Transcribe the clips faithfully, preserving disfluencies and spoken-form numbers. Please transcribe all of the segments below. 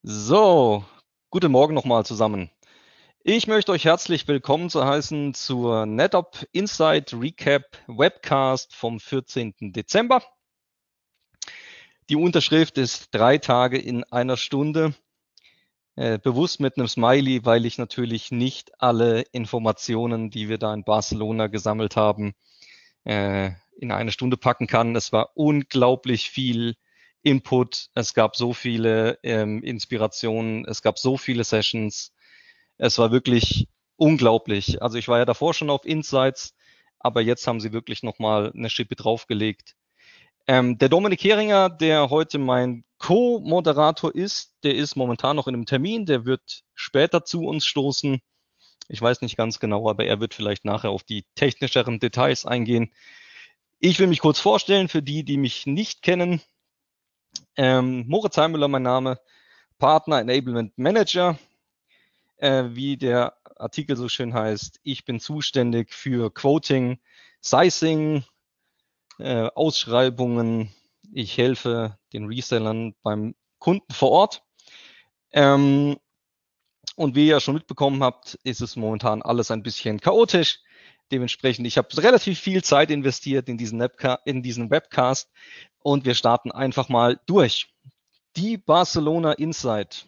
So, guten Morgen nochmal zusammen. Ich möchte euch herzlich willkommen zu heißen zur NetApp Insight Recap Webcast vom vierzehnten Dezember. Die Unterschrift ist drei Tage in einer Stunde. Äh, bewusst mit einem Smiley, weil ich natürlich nicht alle Informationen, die wir da in Barcelona gesammelt haben, äh, in eine Stunde packen kann. Es war unglaublich viel Input. Es gab so viele ähm, Inspirationen. Es gab so viele Sessions. Es war wirklich unglaublich. Also ich war ja davor schon auf Insights, aber jetzt haben sie wirklich nochmal eine Schippe draufgelegt. Ähm, der Dominik Heringer, der heute mein Co-Moderator ist, der ist momentan noch in einem Termin, der wird später zu uns stoßen. Ich weiß nicht ganz genau, aber er wird vielleicht nachher auf die technischeren Details eingehen. Ich will mich kurz vorstellen für die, die mich nicht kennen. Ähm, Moritz Heimüller, mein Name, Partner Enablement Manager. Äh, wie der Artikel so schön heißt, ich bin zuständig für Quoting, Sizing, äh, Ausschreibungen. Ich helfe den Resellern beim Kunden vor Ort. Ähm, und wie ihr ja schon mitbekommen habt, ist es momentan alles ein bisschen chaotisch. Dementsprechend, ich habe relativ viel Zeit investiert in diesen, Webca in diesen Webcast und wir starten einfach mal durch. Die Barcelona Insight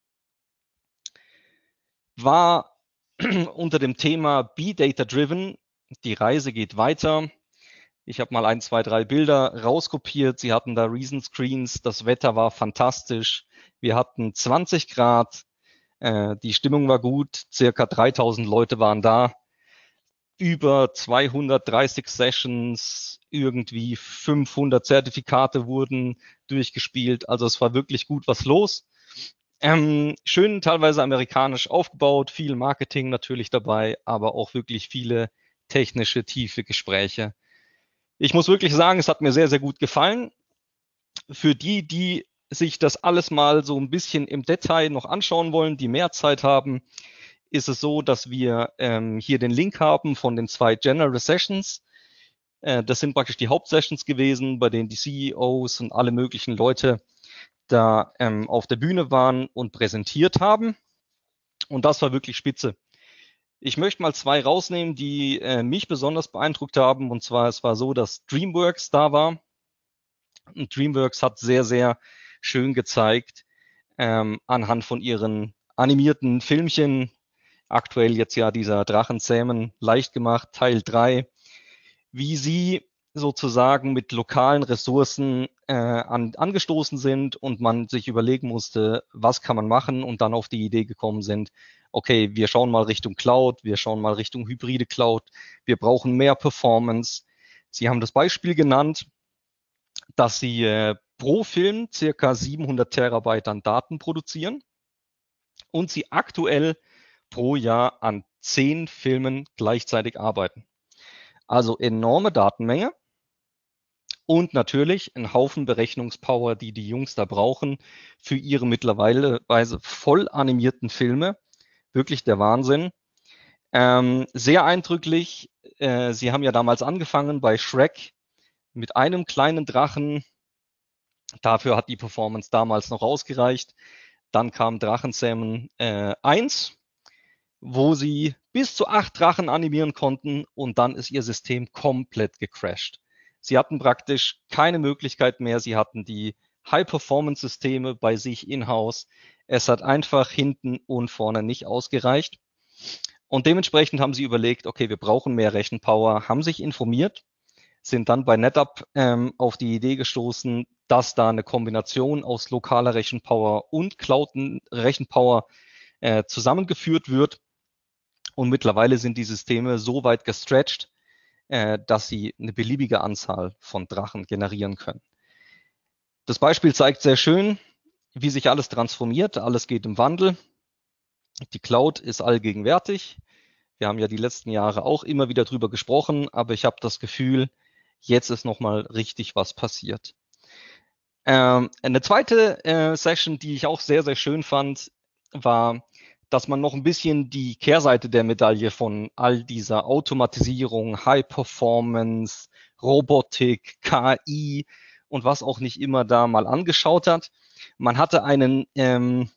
war unter dem Thema Be Data Driven. Die Reise geht weiter. Ich habe mal ein, zwei, drei Bilder rauskopiert. Sie hatten da Reason Screens. Das Wetter war fantastisch. Wir hatten zwanzig Grad. Äh, die Stimmung war gut. Circa dreitausend Leute waren da. Über zweihundertdreißig Sessions, irgendwie fünfhundert Zertifikate wurden durchgespielt. Also es war wirklich gut was los. Ähm, schön teilweise amerikanisch aufgebaut, viel Marketing natürlich dabei, aber auch wirklich viele technische, tiefe Gespräche. Ich muss wirklich sagen, es hat mir sehr, sehr gut gefallen. Für die, die sich das alles mal so ein bisschen im Detail noch anschauen wollen, die mehr Zeit haben, ist es so, dass wir ähm, hier den Link haben von den zwei General Sessions. Äh, das sind praktisch die Hauptsessions gewesen, bei denen die C E Os und alle möglichen Leute da ähm, auf der Bühne waren und präsentiert haben. Und das war wirklich spitze. Ich möchte mal zwei rausnehmen, die äh, mich besonders beeindruckt haben. Und zwar, es war so, dass DreamWorks da war. Und DreamWorks hat sehr, sehr schön gezeigt, ähm, anhand von ihren animierten Filmchen, aktuell jetzt ja dieser Drachenzähmen leicht gemacht, Teil drei, wie sie sozusagen mit lokalen Ressourcen äh, an, angestoßen sind und man sich überlegen musste, was kann man machen und dann auf die Idee gekommen sind, okay, wir schauen mal Richtung Cloud, wir schauen mal Richtung hybride Cloud, wir brauchen mehr Performance. Sie haben das Beispiel genannt, dass sie äh, pro Film circa siebenhundert Terabyte an Daten produzieren und sie aktuell pro Jahr an zehn Filmen gleichzeitig arbeiten. Also enorme Datenmenge und natürlich ein Haufen Berechnungspower, die die Jungs da brauchen für ihre mittlerweile voll animierten Filme. Wirklich der Wahnsinn. Ähm, sehr eindrücklich. Äh, sie haben ja damals angefangen bei Shrek mit einem kleinen Drachen. Dafür hat die Performance damals noch ausgereicht. Dann kam Drachenzähmen äh, eins, wo sie bis zu acht Drachen animieren konnten und dann ist ihr System komplett gecrashed. Sie hatten praktisch keine Möglichkeit mehr. Sie hatten die High-Performance-Systeme bei sich in-house. Es hat einfach hinten und vorne nicht ausgereicht. Und dementsprechend haben sie überlegt, okay, wir brauchen mehr Rechenpower, haben sich informiert, sind dann bei NetApp ähm, auf die Idee gestoßen, dass da eine Kombination aus lokaler Rechenpower und Cloud-Rechenpower äh, zusammengeführt wird. Und mittlerweile sind die Systeme so weit gestretched, äh, dass sie eine beliebige Anzahl von Drachen generieren können. Das Beispiel zeigt sehr schön, wie sich alles transformiert. Alles geht im Wandel. Die Cloud ist allgegenwärtig. Wir haben ja die letzten Jahre auch immer wieder drüber gesprochen, aber ich habe das Gefühl, jetzt ist nochmal richtig was passiert. Ähm, eine zweite äh, Session, die ich auch sehr, sehr schön fand, war, dass man noch ein bisschen die Kehrseite der Medaille von all dieser Automatisierung, High Performance, Robotik, K I und was auch nicht immer da mal angeschaut hat. Man hatte einen ähm,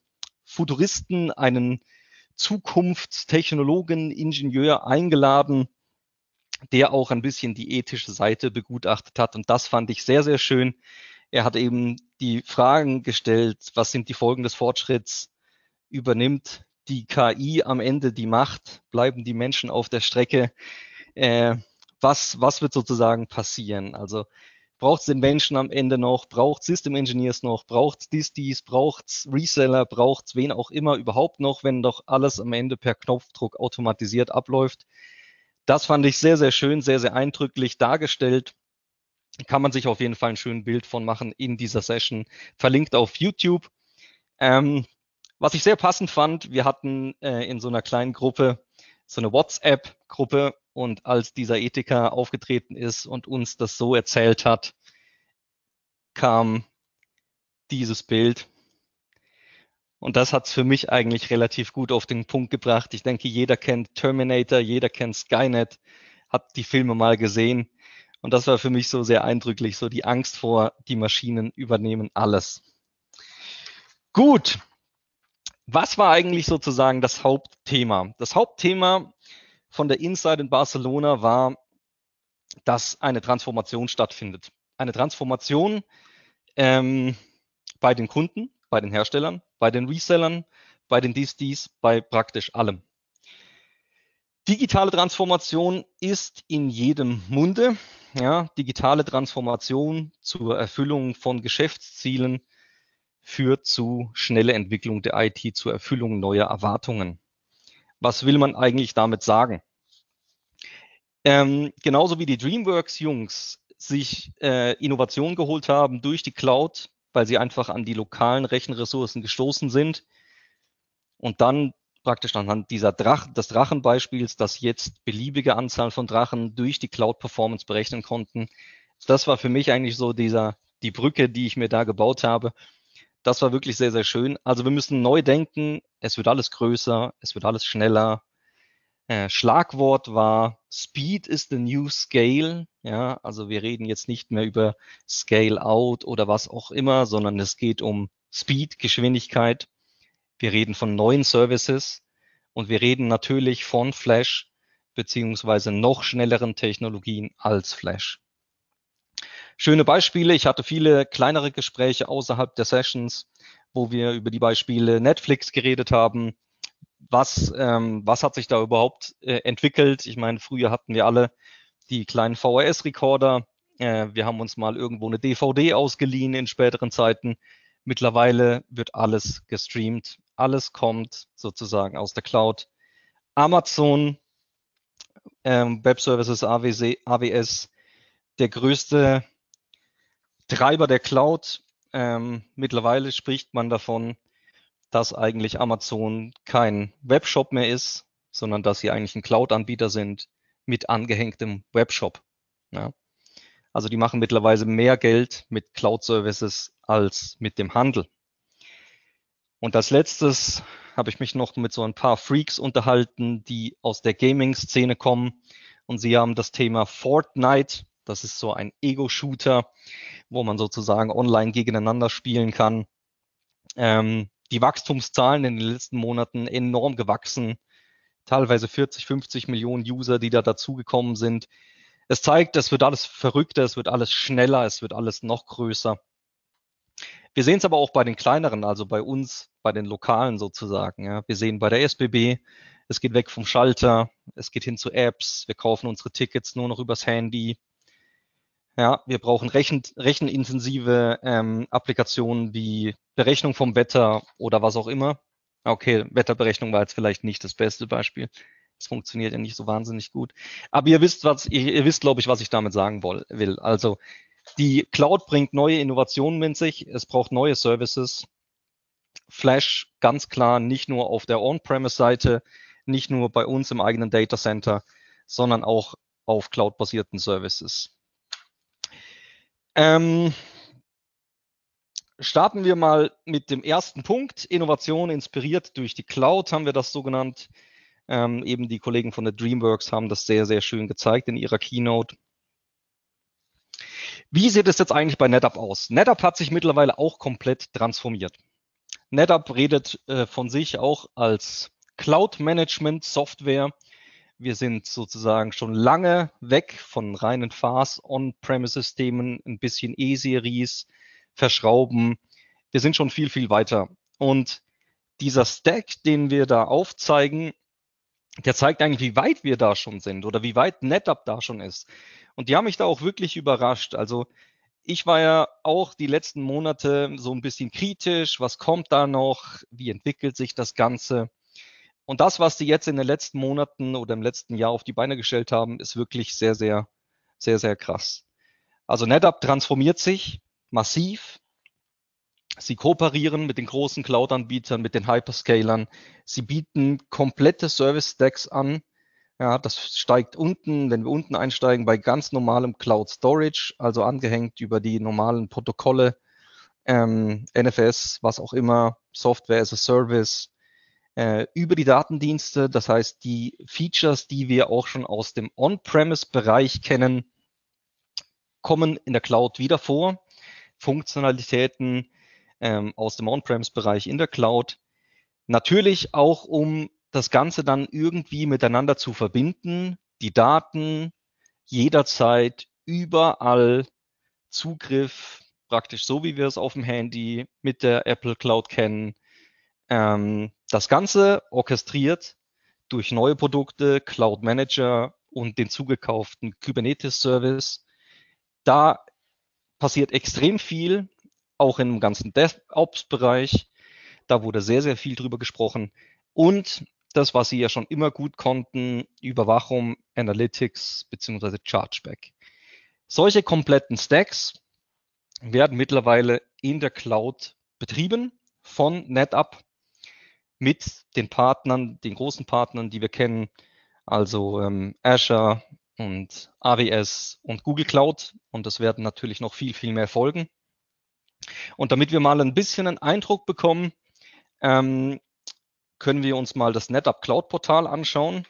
Futuristen, einen Zukunftstechnologen, Ingenieur eingeladen, der auch ein bisschen die ethische Seite begutachtet hat. Und das fand ich sehr, sehr schön. Er hat eben die Fragen gestellt, was sind die Folgen des Fortschritts? Übernimmt die K I am Ende die Macht? Bleiben die Menschen auf der Strecke? Äh, was, was wird sozusagen passieren? Also braucht es den Menschen am Ende noch? Braucht System Engineers noch? Braucht es dies, dies? Braucht es Reseller? Braucht es wen auch immer überhaupt noch, wenn doch alles am Ende per Knopfdruck automatisiert abläuft? Das fand ich sehr, sehr schön, sehr, sehr eindrücklich dargestellt. Kann man sich auf jeden Fall ein schönes Bild von machen in dieser Session. Verlinkt auf YouTube. Ähm, was ich sehr passend fand, wir hatten äh, in so einer kleinen Gruppe so eine WhatsApp-Gruppe und als dieser Ethiker aufgetreten ist und uns das so erzählt hat, kam dieses Bild. Und das hat es für mich eigentlich relativ gut auf den Punkt gebracht. Ich denke, jeder kennt Terminator, jeder kennt Skynet, hat die Filme mal gesehen. Und das war für mich so sehr eindrücklich, so die Angst vor, die Maschinen übernehmen alles. Gut. Was war eigentlich sozusagen das Hauptthema? Das Hauptthema von der Inside in Barcelona war, dass eine Transformation stattfindet. Eine Transformation ähm, bei den Kunden, bei den Herstellern, bei den Resellern, bei den D S Ds, bei praktisch allem. Digitale Transformation ist in jedem Munde. Ja, digitale Transformation zur Erfüllung von Geschäftszielen führt zu schneller Entwicklung der I T, zur Erfüllung neuer Erwartungen. Was will man eigentlich damit sagen? Ähm, genauso wie die DreamWorks-Jungs sich äh, Innovation geholt haben durch die Cloud, weil sie einfach an die lokalen Rechenressourcen gestoßen sind und dann praktisch anhand dieser Drach, des Drachenbeispiels, dass jetzt beliebige Anzahl von Drachen durch die Cloud-Performance berechnen konnten. Das war für mich eigentlich so dieser, die Brücke, die ich mir da gebaut habe. Das war wirklich sehr, sehr schön. Also wir müssen neu denken. Es wird alles größer, es wird alles schneller. Äh, Schlagwort war Speed is the new scale. Ja, also wir reden jetzt nicht mehr über Scale out oder was auch immer, sondern es geht um Speed, Geschwindigkeit. Wir reden von neuen Services und wir reden natürlich von Flash beziehungsweise noch schnelleren Technologien als Flash. Schöne Beispiele. Ich hatte viele kleinere Gespräche außerhalb der Sessions, wo wir über die Beispiele Netflix geredet haben. Was, ähm, was hat sich da überhaupt äh, entwickelt? Ich meine, früher hatten wir alle die kleinen V H S-Recorder. Äh, wir haben uns mal irgendwo eine D V D ausgeliehen in späteren Zeiten. Mittlerweile wird alles gestreamt. Alles kommt sozusagen aus der Cloud. Amazon, ähm, Web Services, A W S, der größte Treiber der Cloud. Ähm, mittlerweile spricht man davon, dass eigentlich Amazon kein Webshop mehr ist, sondern dass sie eigentlich ein Cloud-Anbieter sind mit angehängtem Webshop. Ja. Also die machen mittlerweile mehr Geld mit Cloud-Services als mit dem Handel. Und als letztes habe ich mich noch mit so ein paar Freaks unterhalten, die aus der Gaming-Szene kommen. Und sie haben das Thema Fortnite. Das ist so ein Ego-Shooter, wo man sozusagen online gegeneinander spielen kann. Ähm, die Wachstumszahlen in den letzten Monaten enorm gewachsen. Teilweise vierzig, fünfzig Millionen User, die da dazugekommen sind. Es zeigt, es wird alles verrückter, es wird alles schneller, es wird alles noch größer. Wir sehen es aber auch bei den kleineren, also bei uns, bei den Lokalen sozusagen. Ja. Wir sehen bei der S B B, es geht weg vom Schalter, es geht hin zu Apps, wir kaufen unsere Tickets nur noch übers Handy. Ja, wir brauchen rechen, rechenintensive ähm, Applikationen wie Berechnung vom Wetter oder was auch immer. Okay, Wetterberechnung war jetzt vielleicht nicht das beste Beispiel. Es funktioniert ja nicht so wahnsinnig gut. Aber ihr wisst, was, ihr, ihr wisst, glaube ich, was ich damit sagen will. Also die Cloud bringt neue Innovationen mit sich. Es braucht neue Services. Flash ganz klar nicht nur auf der On-Premise-Seite, nicht nur bei uns im eigenen Data Center, sondern auch auf Cloud-basierten Services. Ähm, starten wir mal mit dem ersten Punkt. Innovation inspiriert durch die Cloud, haben wir das so genannt. Ähm, eben die Kollegen von der DreamWorks haben das sehr, sehr schön gezeigt in ihrer Keynote. Wie sieht es jetzt eigentlich bei NetApp aus? NetApp hat sich mittlerweile auch komplett transformiert. NetApp redet äh, von sich auch als Cloud-Management-Software. Wir sind sozusagen schon lange weg von reinen Fast-On-Premise-Systemen, ein bisschen E-Series, verschrauben. Wir sind schon viel, viel weiter. Und dieser Stack, den wir da aufzeigen, der zeigt eigentlich, wie weit wir da schon sind oder wie weit NetApp da schon ist. Und die haben mich da auch wirklich überrascht. Also ich war ja auch die letzten Monate so ein bisschen kritisch. Was kommt da noch? Wie entwickelt sich das Ganze? Und das, was die jetzt in den letzten Monaten oder im letzten Jahr auf die Beine gestellt haben, ist wirklich sehr, sehr, sehr, sehr krass. Also NetApp transformiert sich massiv. Sie kooperieren mit den großen Cloud-Anbietern, mit den Hyperscalern. Sie bieten komplette Service-Stacks an. Ja, das steigt unten, wenn wir unten einsteigen, bei ganz normalem Cloud Storage, also angehängt über die normalen Protokolle, ähm, N F S, was auch immer, Software as a Service, äh, über die Datendienste. Das heißt, die Features, die wir auch schon aus dem On-Premise-Bereich kennen, kommen in der Cloud wieder vor. Funktionalitäten ähm, aus dem On-Premise-Bereich in der Cloud. Natürlich auch, um das Ganze dann irgendwie miteinander zu verbinden, die Daten jederzeit, überall Zugriff, praktisch so wie wir es auf dem Handy mit der Apple Cloud kennen. Ähm, das Ganze orchestriert durch neue Produkte, Cloud Manager und den zugekauften Kubernetes Service. Da passiert extrem viel, auch im ganzen DevOps-Bereich. Da wurde sehr, sehr viel drüber gesprochen. Und das, was Sie ja schon immer gut konnten, Überwachung, Analytics bzw. Chargeback. Solche kompletten Stacks werden mittlerweile in der Cloud betrieben von NetApp mit den Partnern, den großen Partnern, die wir kennen, also ähm, Azure und A W S und Google Cloud. Und das werden natürlich noch viel, viel mehr folgen. Und damit wir mal ein bisschen einen Eindruck bekommen, ähm, können wir uns mal das NetApp Cloud Portal anschauen.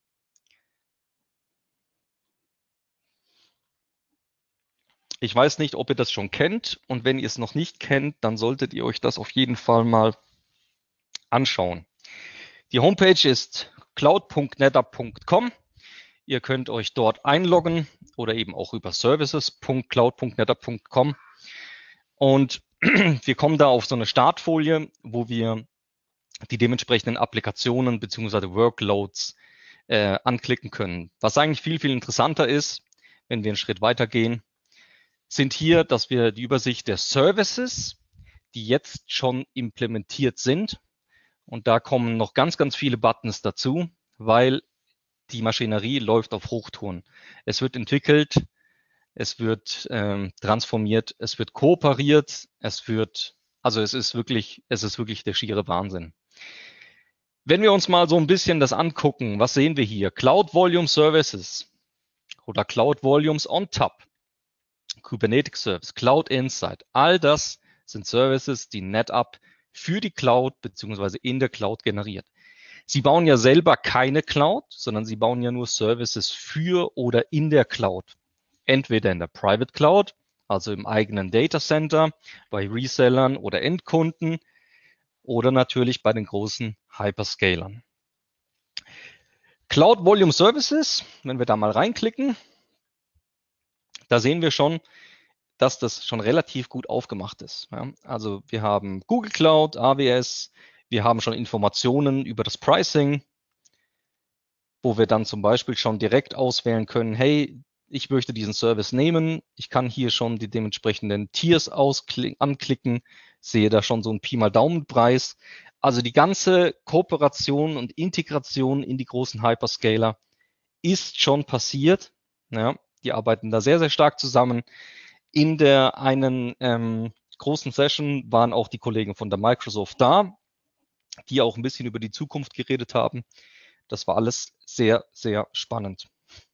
Ich weiß nicht, ob ihr das schon kennt, und wenn ihr es noch nicht kennt, dann solltet ihr euch das auf jeden Fall mal anschauen. Die Homepage ist cloud punkt netapp punkt com. Ihr könnt euch dort einloggen oder eben auch über services punkt cloud punkt netapp punkt com. Und wir kommen da auf so eine Startfolie, wo wir die dementsprechenden Applikationen bzw. Workloads äh, anklicken können. Was eigentlich viel, viel interessanter ist, wenn wir einen Schritt weitergehen, sind hier, dass wir die Übersicht der Services, die jetzt schon implementiert sind, und da kommen noch ganz, ganz viele Buttons dazu, weil die Maschinerie läuft auf Hochtouren. Es wird entwickelt, es wird ähm, transformiert, es wird kooperiert, es wird, also es ist wirklich, es ist wirklich der schiere Wahnsinn. Wenn wir uns mal so ein bisschen das angucken, was sehen wir hier? Cloud Volume Services oder Cloud Volumes on Top, Kubernetes Service, Cloud Insight, all das sind Services, die NetApp für die Cloud bzw. in der Cloud generiert. Sie bauen ja selber keine Cloud, sondern sie bauen ja nur Services für oder in der Cloud. Entweder in der Private Cloud, also im eigenen Data Center, bei Resellern oder Endkunden, oder natürlich bei den großen Hyperscalern. Cloud Volume Services, wenn wir da mal reinklicken, da sehen wir schon, dass das schon relativ gut aufgemacht ist. Ja, also wir haben Google Cloud, A W S, wir haben schon Informationen über das Pricing, wo wir dann zum Beispiel schon direkt auswählen können, hey, ich möchte diesen Service nehmen, ich kann hier schon die dementsprechenden Tiers anklicken, sehe da schon so einen Pi mal Daumen-Preis. Also die ganze Kooperation und Integration in die großen Hyperscaler ist schon passiert. Ja, die arbeiten da sehr, sehr stark zusammen. In der einen ähm, großen Session waren auch die Kollegen von der Microsoft da, die auch ein bisschen über die Zukunft geredet haben. Das war alles sehr, sehr spannend.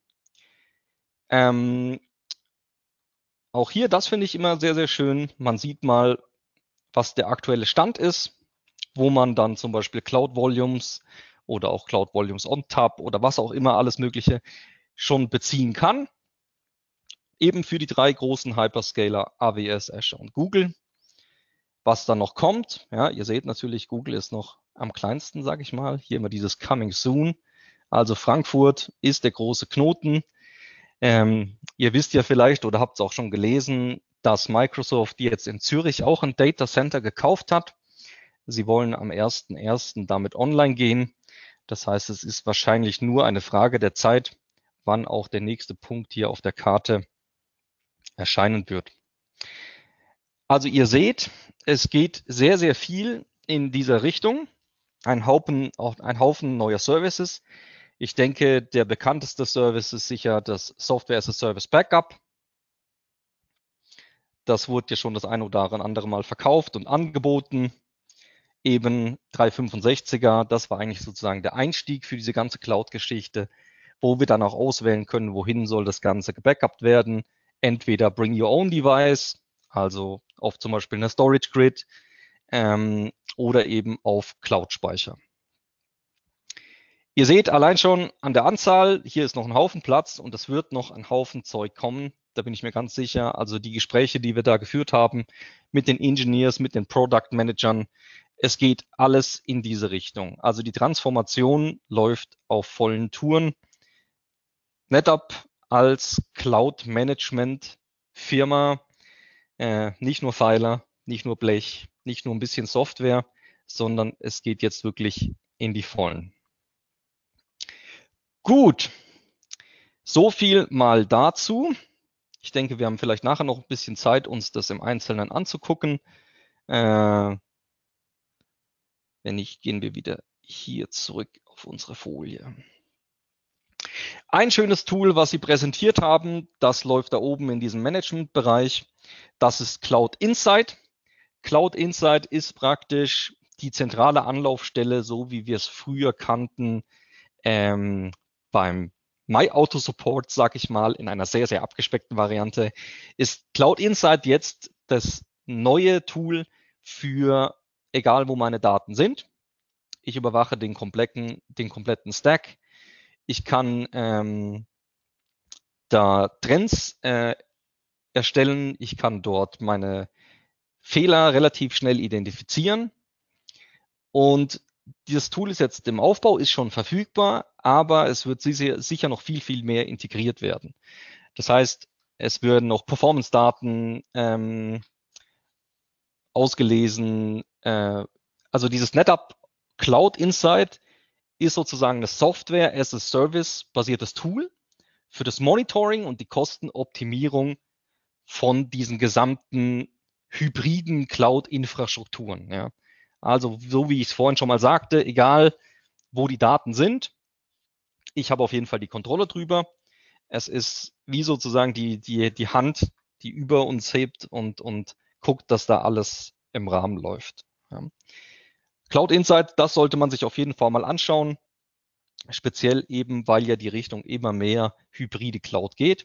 Ähm, auch hier, das finde ich immer sehr, sehr schön. Man sieht mal, was der aktuelle Stand ist, wo man dann zum Beispiel Cloud Volumes oder auch Cloud Volumes on Top oder was auch immer alles Mögliche schon beziehen kann. Eben für die drei großen Hyperscaler A W S, Azure und Google. was dann noch kommt. Ja, ihr seht natürlich, Google ist noch am kleinsten, sage ich mal. Hier immer dieses Coming Soon. Also Frankfurt ist der große Knoten. Ähm, ihr wisst ja vielleicht oder habt es auch schon gelesen, dass Microsoft jetzt in Zürich auch ein Data Center gekauft hat. Sie wollen am ersten ersten damit online gehen. Das heißt, es ist wahrscheinlich nur eine Frage der Zeit, wann auch der nächste Punkt hier auf der Karte erscheinen wird. Also ihr seht, es geht sehr, sehr viel in dieser Richtung. Ein Haufen, auch ein Haufen neuer Services. Ich denke, der bekannteste Service ist sicher das Software as a Service Backup. Das wurde ja schon das eine oder andere Mal verkauft und angeboten. Eben dreihundertfünfundsechziger, das war eigentlich sozusagen der Einstieg für diese ganze Cloud-Geschichte, wo wir dann auch auswählen können, wohin soll das Ganze gebackupt werden. Entweder Bring Your Own Device, also auf zum Beispiel eine Storage Grid, ähm, oder eben auf Cloud-Speicher. Ihr seht allein schon an der Anzahl, hier ist noch ein Haufen Platz und es wird noch ein Haufen Zeug kommen. Da bin ich mir ganz sicher. Also die Gespräche, die wir da geführt haben mit den Engineers, mit den Product Managern, es geht alles in diese Richtung. Also die Transformation läuft auf vollen Touren. NetApp als Cloud-Management-Firma, äh, nicht nur Pfeiler, nicht nur Blech, nicht nur ein bisschen Software, sondern es geht jetzt wirklich in die Vollen. Gut, so viel mal dazu. Ich denke, wir haben vielleicht nachher noch ein bisschen Zeit, uns das im Einzelnen anzugucken. Äh, wenn nicht, gehen wir wieder hier zurück auf unsere Folie. Ein schönes Tool, was Sie präsentiert haben, das läuft da oben in diesem Management-Bereich. Das ist Cloud Insight. Cloud Insight ist praktisch die zentrale Anlaufstelle, so wie wir es früher kannten, ähm, beim MyAutoSupport, sag ich mal, in einer sehr, sehr abgespeckten Variante, ist Cloud Insight jetzt das neue Tool für egal, wo meine Daten sind. Ich überwache den kompletten, den kompletten Stack. Ich kann ähm, da Trends äh, erstellen. Ich kann dort meine Fehler relativ schnell identifizieren. Und dieses Tool ist jetzt im Aufbau, ist schon verfügbar, aber es wird sicher, sicher noch viel, viel mehr integriert werden. Das heißt, es würden noch Performance-Daten ähm, ausgelesen. Äh, also dieses NetApp Cloud Insight ist sozusagen eine Software as a Service basiertes Tool für das Monitoring und die Kostenoptimierung von diesen gesamten hybriden Cloud-Infrastrukturen. Ja. Also so wie ich es vorhin schon mal sagte, egal wo die Daten sind, ich habe auf jeden Fall die Kontrolle drüber. Es ist wie sozusagen die, die, die Hand, die über uns hebt und, und guckt, dass da alles im Rahmen läuft. Ja. Cloud Insight, das sollte man sich auf jeden Fall mal anschauen, speziell eben, weil ja die Richtung immer mehr hybride Cloud geht.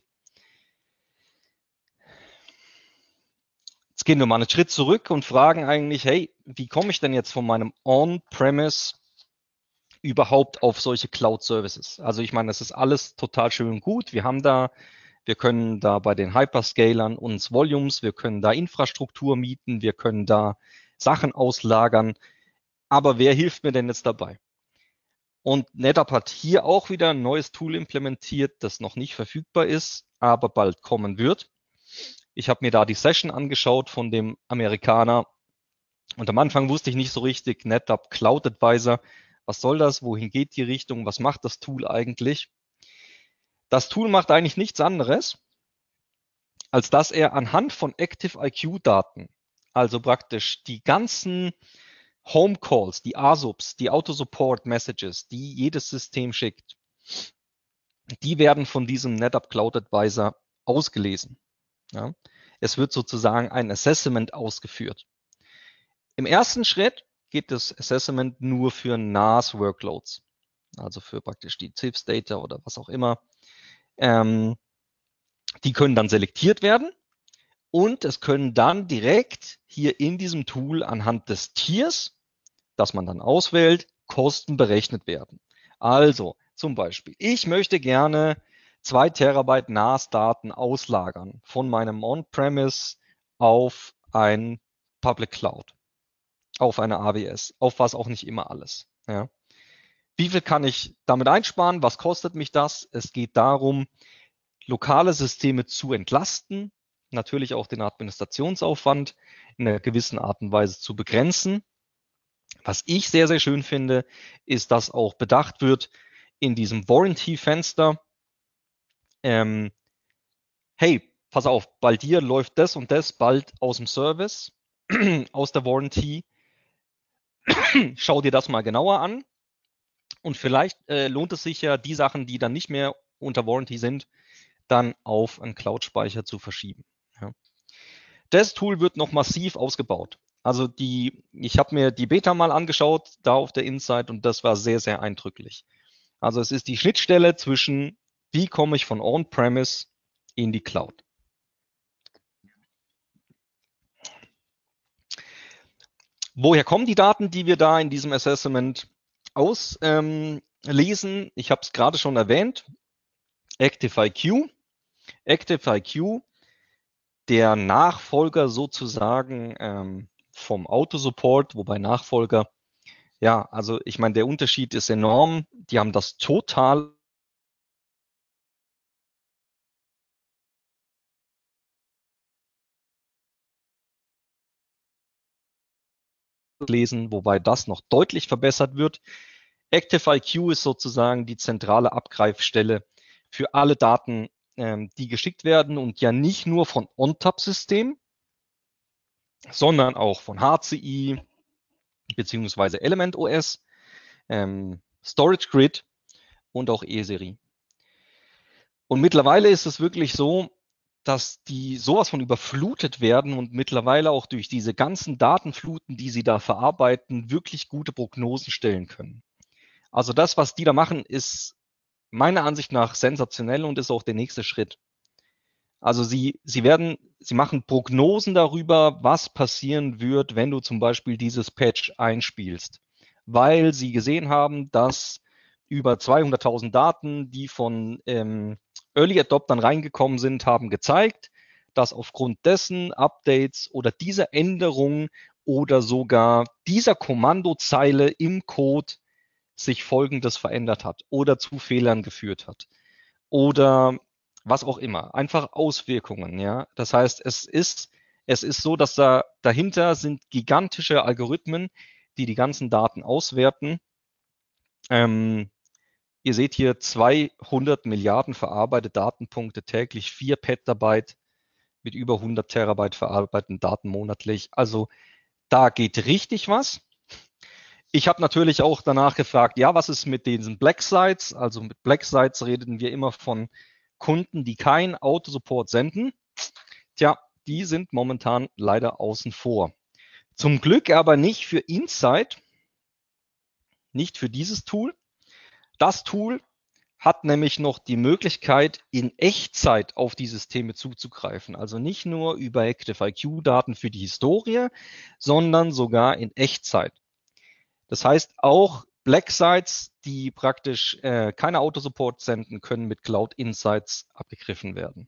Jetzt gehen wir mal einen Schritt zurück und fragen eigentlich, hey, wie komme ich denn jetzt von meinem On-Premise überhaupt auf solche Cloud-Services? Also ich meine, das ist alles total schön und gut. Wir haben da, wir können da bei den Hyperscalern uns Volumes, wir können da Infrastruktur mieten, wir können da Sachen auslagern. Aber wer hilft mir denn jetzt dabei? Und NetApp hat hier auch wieder ein neues Tool implementiert, das noch nicht verfügbar ist, aber bald kommen wird. Ich habe mir da die Session angeschaut von dem Amerikaner und am Anfang wusste ich nicht so richtig, NetApp Cloud Advisor, was soll das, wohin geht die Richtung, was macht das Tool eigentlich? Das Tool macht eigentlich nichts anderes, als dass er anhand von Active I Q-Daten, also praktisch die ganzen Home Calls, die A S U Ps, die Auto-Support Messages, die jedes System schickt, die werden von diesem NetApp Cloud Advisor ausgelesen. Ja. Es wird sozusagen ein Assessment ausgeführt. Im ersten Schritt geht das Assessment nur für N A S-Workloads, also für praktisch die Z I F-Data oder was auch immer. Ähm, die können dann selektiert werden und es können dann direkt hier in diesem Tool anhand des Tiers, das man dann auswählt, Kosten berechnet werden. Also zum Beispiel, ich möchte gerne zwei Terabyte N A S-Daten auslagern von meinem On-Premise auf ein Public Cloud, auf eine A W S, auf was auch nicht immer alles. Ja. Wie viel kann ich damit einsparen? Was kostet mich das? Es geht darum, lokale Systeme zu entlasten, natürlich auch den Administrationsaufwand in einer gewissen Art und Weise zu begrenzen. Was ich sehr, sehr schön finde, ist, dass auch bedacht wird in diesem Warranty-Fenster, ähm, hey, pass auf, bei dir läuft das und das bald aus dem Service, aus der Warranty. Schau dir das mal genauer an. Und vielleicht äh, lohnt es sich ja, die Sachen, die dann nicht mehr unter Warranty sind, dann auf einen Cloud-Speicher zu verschieben. Ja. Das Tool wird noch massiv ausgebaut. Also die, ich habe mir die Beta mal angeschaut, da auf der Insight, und das war sehr, sehr eindrücklich. Also es ist die Schnittstelle zwischen, wie komme ich von On-Premise in die Cloud. Woher kommen die Daten, die wir da in diesem Assessment auslesen? Ähm, ich habe es gerade schon erwähnt, ActiveIQ. ActiveIQ, der Nachfolger sozusagen ähm, vom Autosupport, wobei Nachfolger, ja, also ich meine, der Unterschied ist enorm. Die haben das total lesen, wobei das noch deutlich verbessert wird. ActiveIQ ist sozusagen die zentrale Abgreifstelle für alle Daten, ähm, die geschickt werden, und ja nicht nur von ONTAP-Systemen, sondern auch von H C I beziehungsweise Element O S, ähm, Storage Grid und auch E-Serie. Und mittlerweile ist es wirklich so, dass die sowas von überflutet werden und mittlerweile auch durch diese ganzen Datenfluten, die sie da verarbeiten, wirklich gute Prognosen stellen können. Also das, was die da machen, ist meiner Ansicht nach sensationell und ist auch der nächste Schritt. Also sie, sie werden, sie machen Prognosen darüber, was passieren wird, wenn du zum Beispiel dieses Patch einspielst, weil sie gesehen haben, dass über zweihunderttausend Daten, die von ähm, Early Adoptern reingekommen sind, haben gezeigt, dass aufgrund dessen Updates oder dieser Änderung oder sogar dieser Kommandozeile im Code sich Folgendes verändert hat oder zu Fehlern geführt hat oder was auch immer, einfach Auswirkungen, ja. Das heißt, es ist, es ist so, dass da dahinter sind gigantische Algorithmen, die die ganzen Daten auswerten. Ähm, ihr seht hier zweihundert Milliarden verarbeitete Datenpunkte täglich, vier Petabyte mit über hundert Terabyte verarbeiteten Daten monatlich. Also da geht richtig was. Ich habe natürlich auch danach gefragt, ja, was ist mit diesen Black Sites? Also mit Black Sites reden wir immer von Kunden, die kein Autosupport senden. Tja, die sind momentan leider außen vor. Zum Glück aber nicht für Insight, nicht für dieses Tool. Das Tool hat nämlich noch die Möglichkeit, in Echtzeit auf die Systeme zuzugreifen. Also nicht nur über ActiveIQ-Daten für die Historie, sondern sogar in Echtzeit. Das heißt, auch Black Sites, die praktisch äh, keine Autosupport senden, können mit Cloud Insights abgegriffen werden.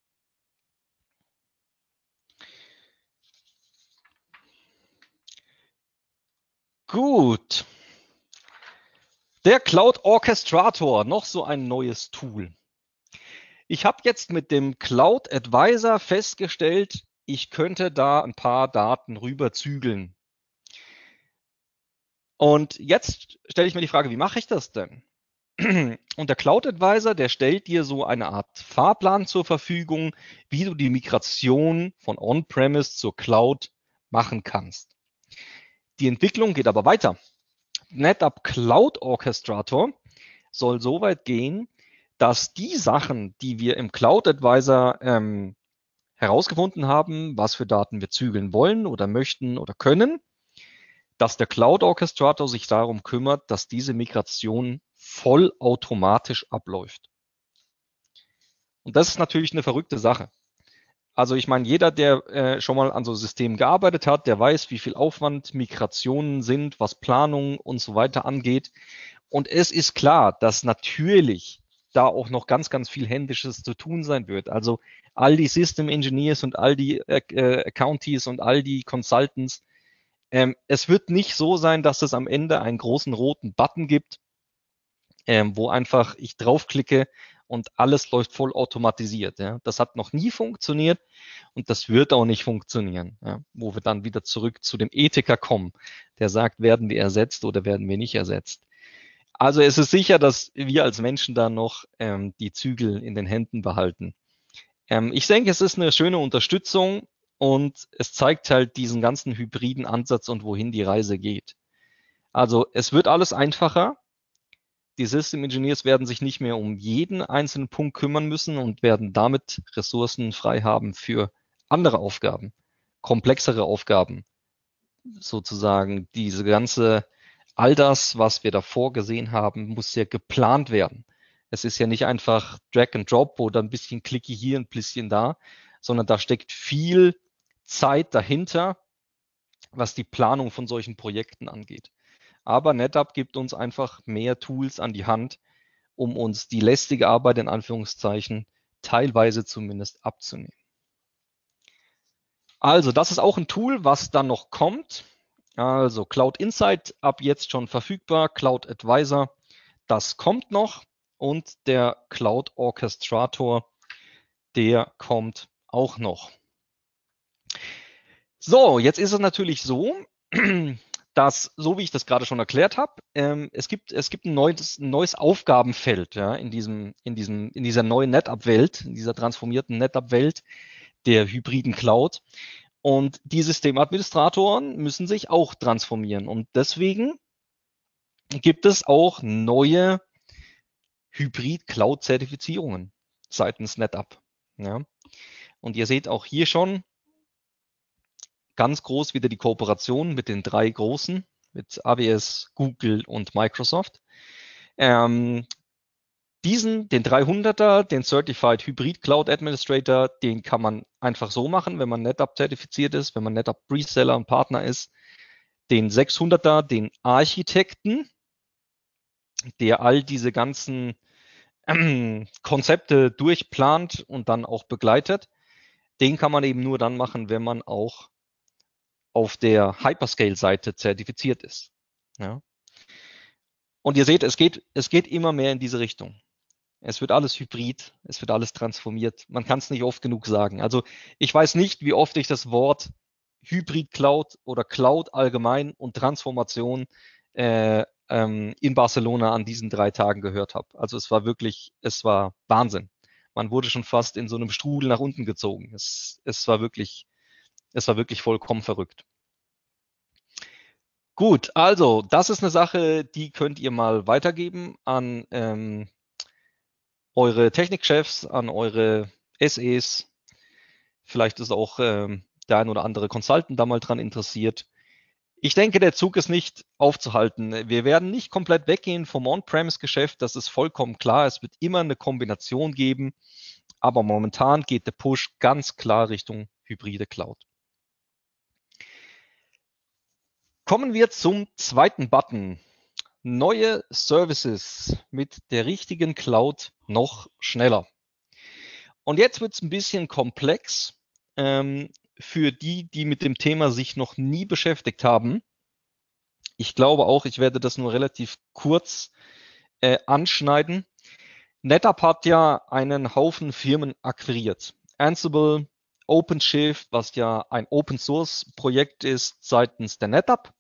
Gut. Der Cloud Orchestrator, noch so ein neues Tool. Ich habe jetzt mit dem Cloud Advisor festgestellt, ich könnte da ein paar Daten rüber zügeln. Und jetzt stelle ich mir die Frage, wie mache ich das denn? Und der Cloud Advisor, der stellt dir so eine Art Fahrplan zur Verfügung, wie du die Migration von On-Premise zur Cloud machen kannst. Die Entwicklung geht aber weiter. NetApp Cloud Orchestrator soll so weit gehen, dass die Sachen, die wir im Cloud Advisor ähm, herausgefunden haben, was für Daten wir zügeln wollen oder möchten oder können, dass der Cloud Orchestrator sich darum kümmert, dass diese Migration vollautomatisch abläuft. Und das ist natürlich eine verrückte Sache. Also ich meine, jeder, der äh, schon mal an so Systemen gearbeitet hat, der weiß, wie viel Aufwand Migrationen sind, was Planung und so weiter angeht. Und es ist klar, dass natürlich da auch noch ganz, ganz viel Händisches zu tun sein wird. Also all die System Engineers und all die äh, Accounties und all die Consultants, ähm, es wird nicht so sein, dass es am Ende einen großen roten Button gibt, ähm, wo einfach ich draufklicke und alles läuft voll automatisiert. Ja. Das hat noch nie funktioniert und das wird auch nicht funktionieren, ja, wo wir dann wieder zurück zu dem Ethiker kommen, der sagt, werden wir ersetzt oder werden wir nicht ersetzt. Also es ist sicher, dass wir als Menschen da noch ähm, die Zügel in den Händen behalten. Ähm, ich denke, es ist eine schöne Unterstützung und es zeigt halt diesen ganzen hybriden Ansatz und wohin die Reise geht. Also es wird alles einfacher. Die System Engineers werden sich nicht mehr um jeden einzelnen Punkt kümmern müssen und werden damit Ressourcen frei haben für andere Aufgaben, komplexere Aufgaben, sozusagen. Diese ganze, all das, was wir davor gesehen haben, muss ja geplant werden. Es ist ja nicht einfach Drag and Drop oder ein bisschen Clicky hier, ein bisschen da, sondern da steckt viel Zeit dahinter, was die Planung von solchen Projekten angeht. Aber NetApp gibt uns einfach mehr Tools an die Hand, um uns die lästige Arbeit in Anführungszeichen teilweise zumindest abzunehmen. Also, das ist auch ein Tool, was dann noch kommt. Also Cloud Insight ab jetzt schon verfügbar, Cloud Advisor, das kommt noch und der Cloud Orchestrator, der kommt auch noch. So, jetzt ist es natürlich so, dass, so wie ich das gerade schon erklärt habe, ähm, es gibt, es gibt ein neues, ein neues Aufgabenfeld, ja, in diesem, in diesem, in dieser neuen NetApp-Welt, in dieser transformierten NetApp-Welt der hybriden Cloud. Und die Systemadministratoren müssen sich auch transformieren. Und deswegen gibt es auch neue Hybrid-Cloud-Zertifizierungen seitens NetApp. Ja. Und ihr seht auch hier schon ganz groß wieder die Kooperation mit den drei großen, mit A W S, Google und Microsoft. Ähm, diesen, den dreihunderter, den Certified Hybrid Cloud Administrator, den kann man einfach so machen, wenn man NetApp zertifiziert ist, wenn man NetApp Reseller und Partner ist. Den sechshunderter, den Architekten, der all diese ganzen ähm, Konzepte durchplant und dann auch begleitet. Den kann man eben nur dann machen, wenn man auch auf der Hyperscale-Seite zertifiziert ist. Ja. Und ihr seht, es geht, es geht immer mehr in diese Richtung. Es wird alles hybrid, es wird alles transformiert. Man kann es nicht oft genug sagen. Also ich weiß nicht, wie oft ich das Wort Hybrid Cloud oder Cloud allgemein und Transformation äh, ähm, in Barcelona an diesen drei Tagen gehört habe. Also es war wirklich, es war Wahnsinn. Man wurde schon fast in so einem Strudel nach unten gezogen. Es, es war wirklich, es war wirklich vollkommen verrückt. Gut, also das ist eine Sache, die könnt ihr mal weitergeben an ähm, eure Technikchefs, an eure S Es. Vielleicht ist auch ähm, der ein oder andere Consultant da mal dran interessiert. Ich denke, der Zug ist nicht aufzuhalten. Wir werden nicht komplett weggehen vom On-Premise-Geschäft. Das ist vollkommen klar. Es wird immer eine Kombination geben. Aber momentan geht der Push ganz klar Richtung hybride Cloud. Kommen wir zum zweiten Button. Neue Services mit der richtigen Cloud noch schneller. Und jetzt wird es ein bisschen komplex ähm, für die, die mit dem Thema sich noch nie beschäftigt haben. Ich glaube auch, ich werde das nur relativ kurz äh, anschneiden. NetApp hat ja einen Haufen Firmen akquiriert. Ansible, OpenShift, was ja ein Open-Source-Projekt ist seitens der NetApp,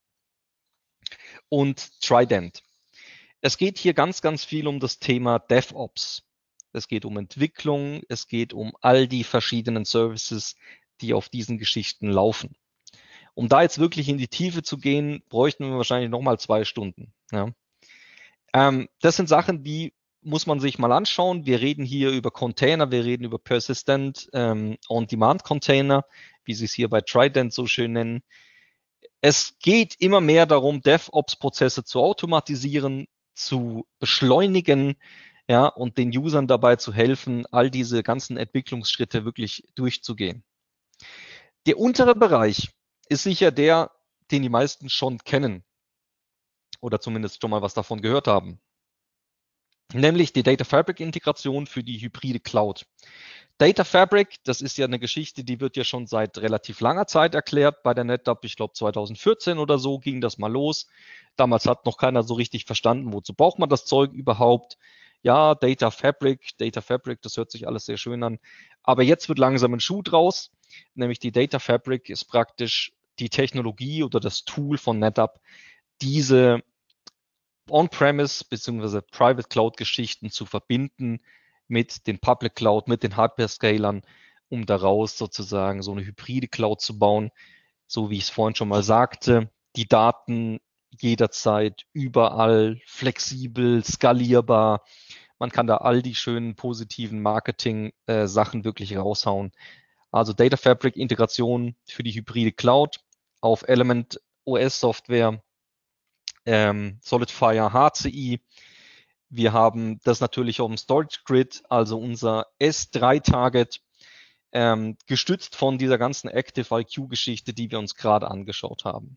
und Trident. Es geht hier ganz, ganz viel um das Thema DevOps. Es geht um Entwicklung, es geht um all die verschiedenen Services, die auf diesen Geschichten laufen. Um da jetzt wirklich in die Tiefe zu gehen, bräuchten wir wahrscheinlich nochmal zwei Stunden. Ja. Ähm, das sind Sachen, die muss man sich mal anschauen. Wir reden hier über Container, wir reden über Persistent ähm, On-Demand-Container, wie sie es hier bei Trident so schön nennen. Es geht immer mehr darum, DevOps-Prozesse zu automatisieren, zu beschleunigen, ja, und den Usern dabei zu helfen, all diese ganzen Entwicklungsschritte wirklich durchzugehen. Der untere Bereich ist sicher der, den die meisten schon kennen oder zumindest schon mal was davon gehört haben. nämlich die Data Fabric Integration für die hybride Cloud. Data Fabric, das ist ja eine Geschichte, die wird ja schon seit relativ langer Zeit erklärt bei der NetApp. Ich glaube zwanzig vierzehn oder so ging das mal los. Damals hat noch keiner so richtig verstanden, wozu braucht man das Zeug überhaupt. Ja, Data Fabric, Data Fabric, das hört sich alles sehr schön an. Aber jetzt wird langsam ein Schuh draus, nämlich die Data Fabric ist praktisch die Technologie oder das Tool von NetApp, diese On-Premise bzw. Private Cloud-Geschichten zu verbinden mit den Public Cloud, mit den Hyperscalern, um daraus sozusagen so eine hybride Cloud zu bauen, so wie ich es vorhin schon mal sagte, die Daten jederzeit, überall, flexibel, skalierbar. Man kann da all die schönen positiven Marketing-Sachen wirklich raushauen. Also Data Fabric Integration für die hybride Cloud auf Element O S Software, ähm, SolidFire H C I. Wir haben das natürlich auf dem Storage Grid, also unser S drei Target, ähm, gestützt von dieser ganzen Active I Q-Geschichte, die wir uns gerade angeschaut haben.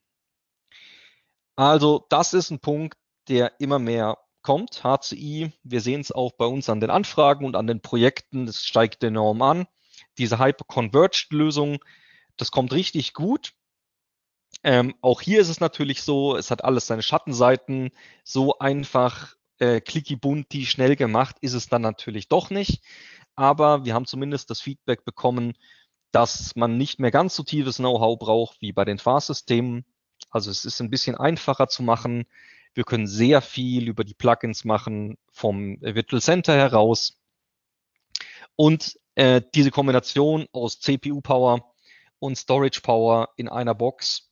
Also das ist ein Punkt, der immer mehr kommt, H C I. Wir sehen es auch bei uns an den Anfragen und an den Projekten, das steigt enorm an. Diese Hyper-Converged-Lösung, das kommt richtig gut. Ähm, auch hier ist es natürlich so, es hat alles seine Schattenseiten. So einfach, äh, clicky bunti, schnell gemacht ist es dann natürlich doch nicht. Aber wir haben zumindest das Feedback bekommen, dass man nicht mehr ganz so tiefes Know-how braucht wie bei den Fast-Systemen. Also es ist ein bisschen einfacher zu machen. Wir können sehr viel über die Plugins machen vom Virtual Center heraus. Und äh, diese Kombination aus C P U-Power und Storage-Power in einer Box,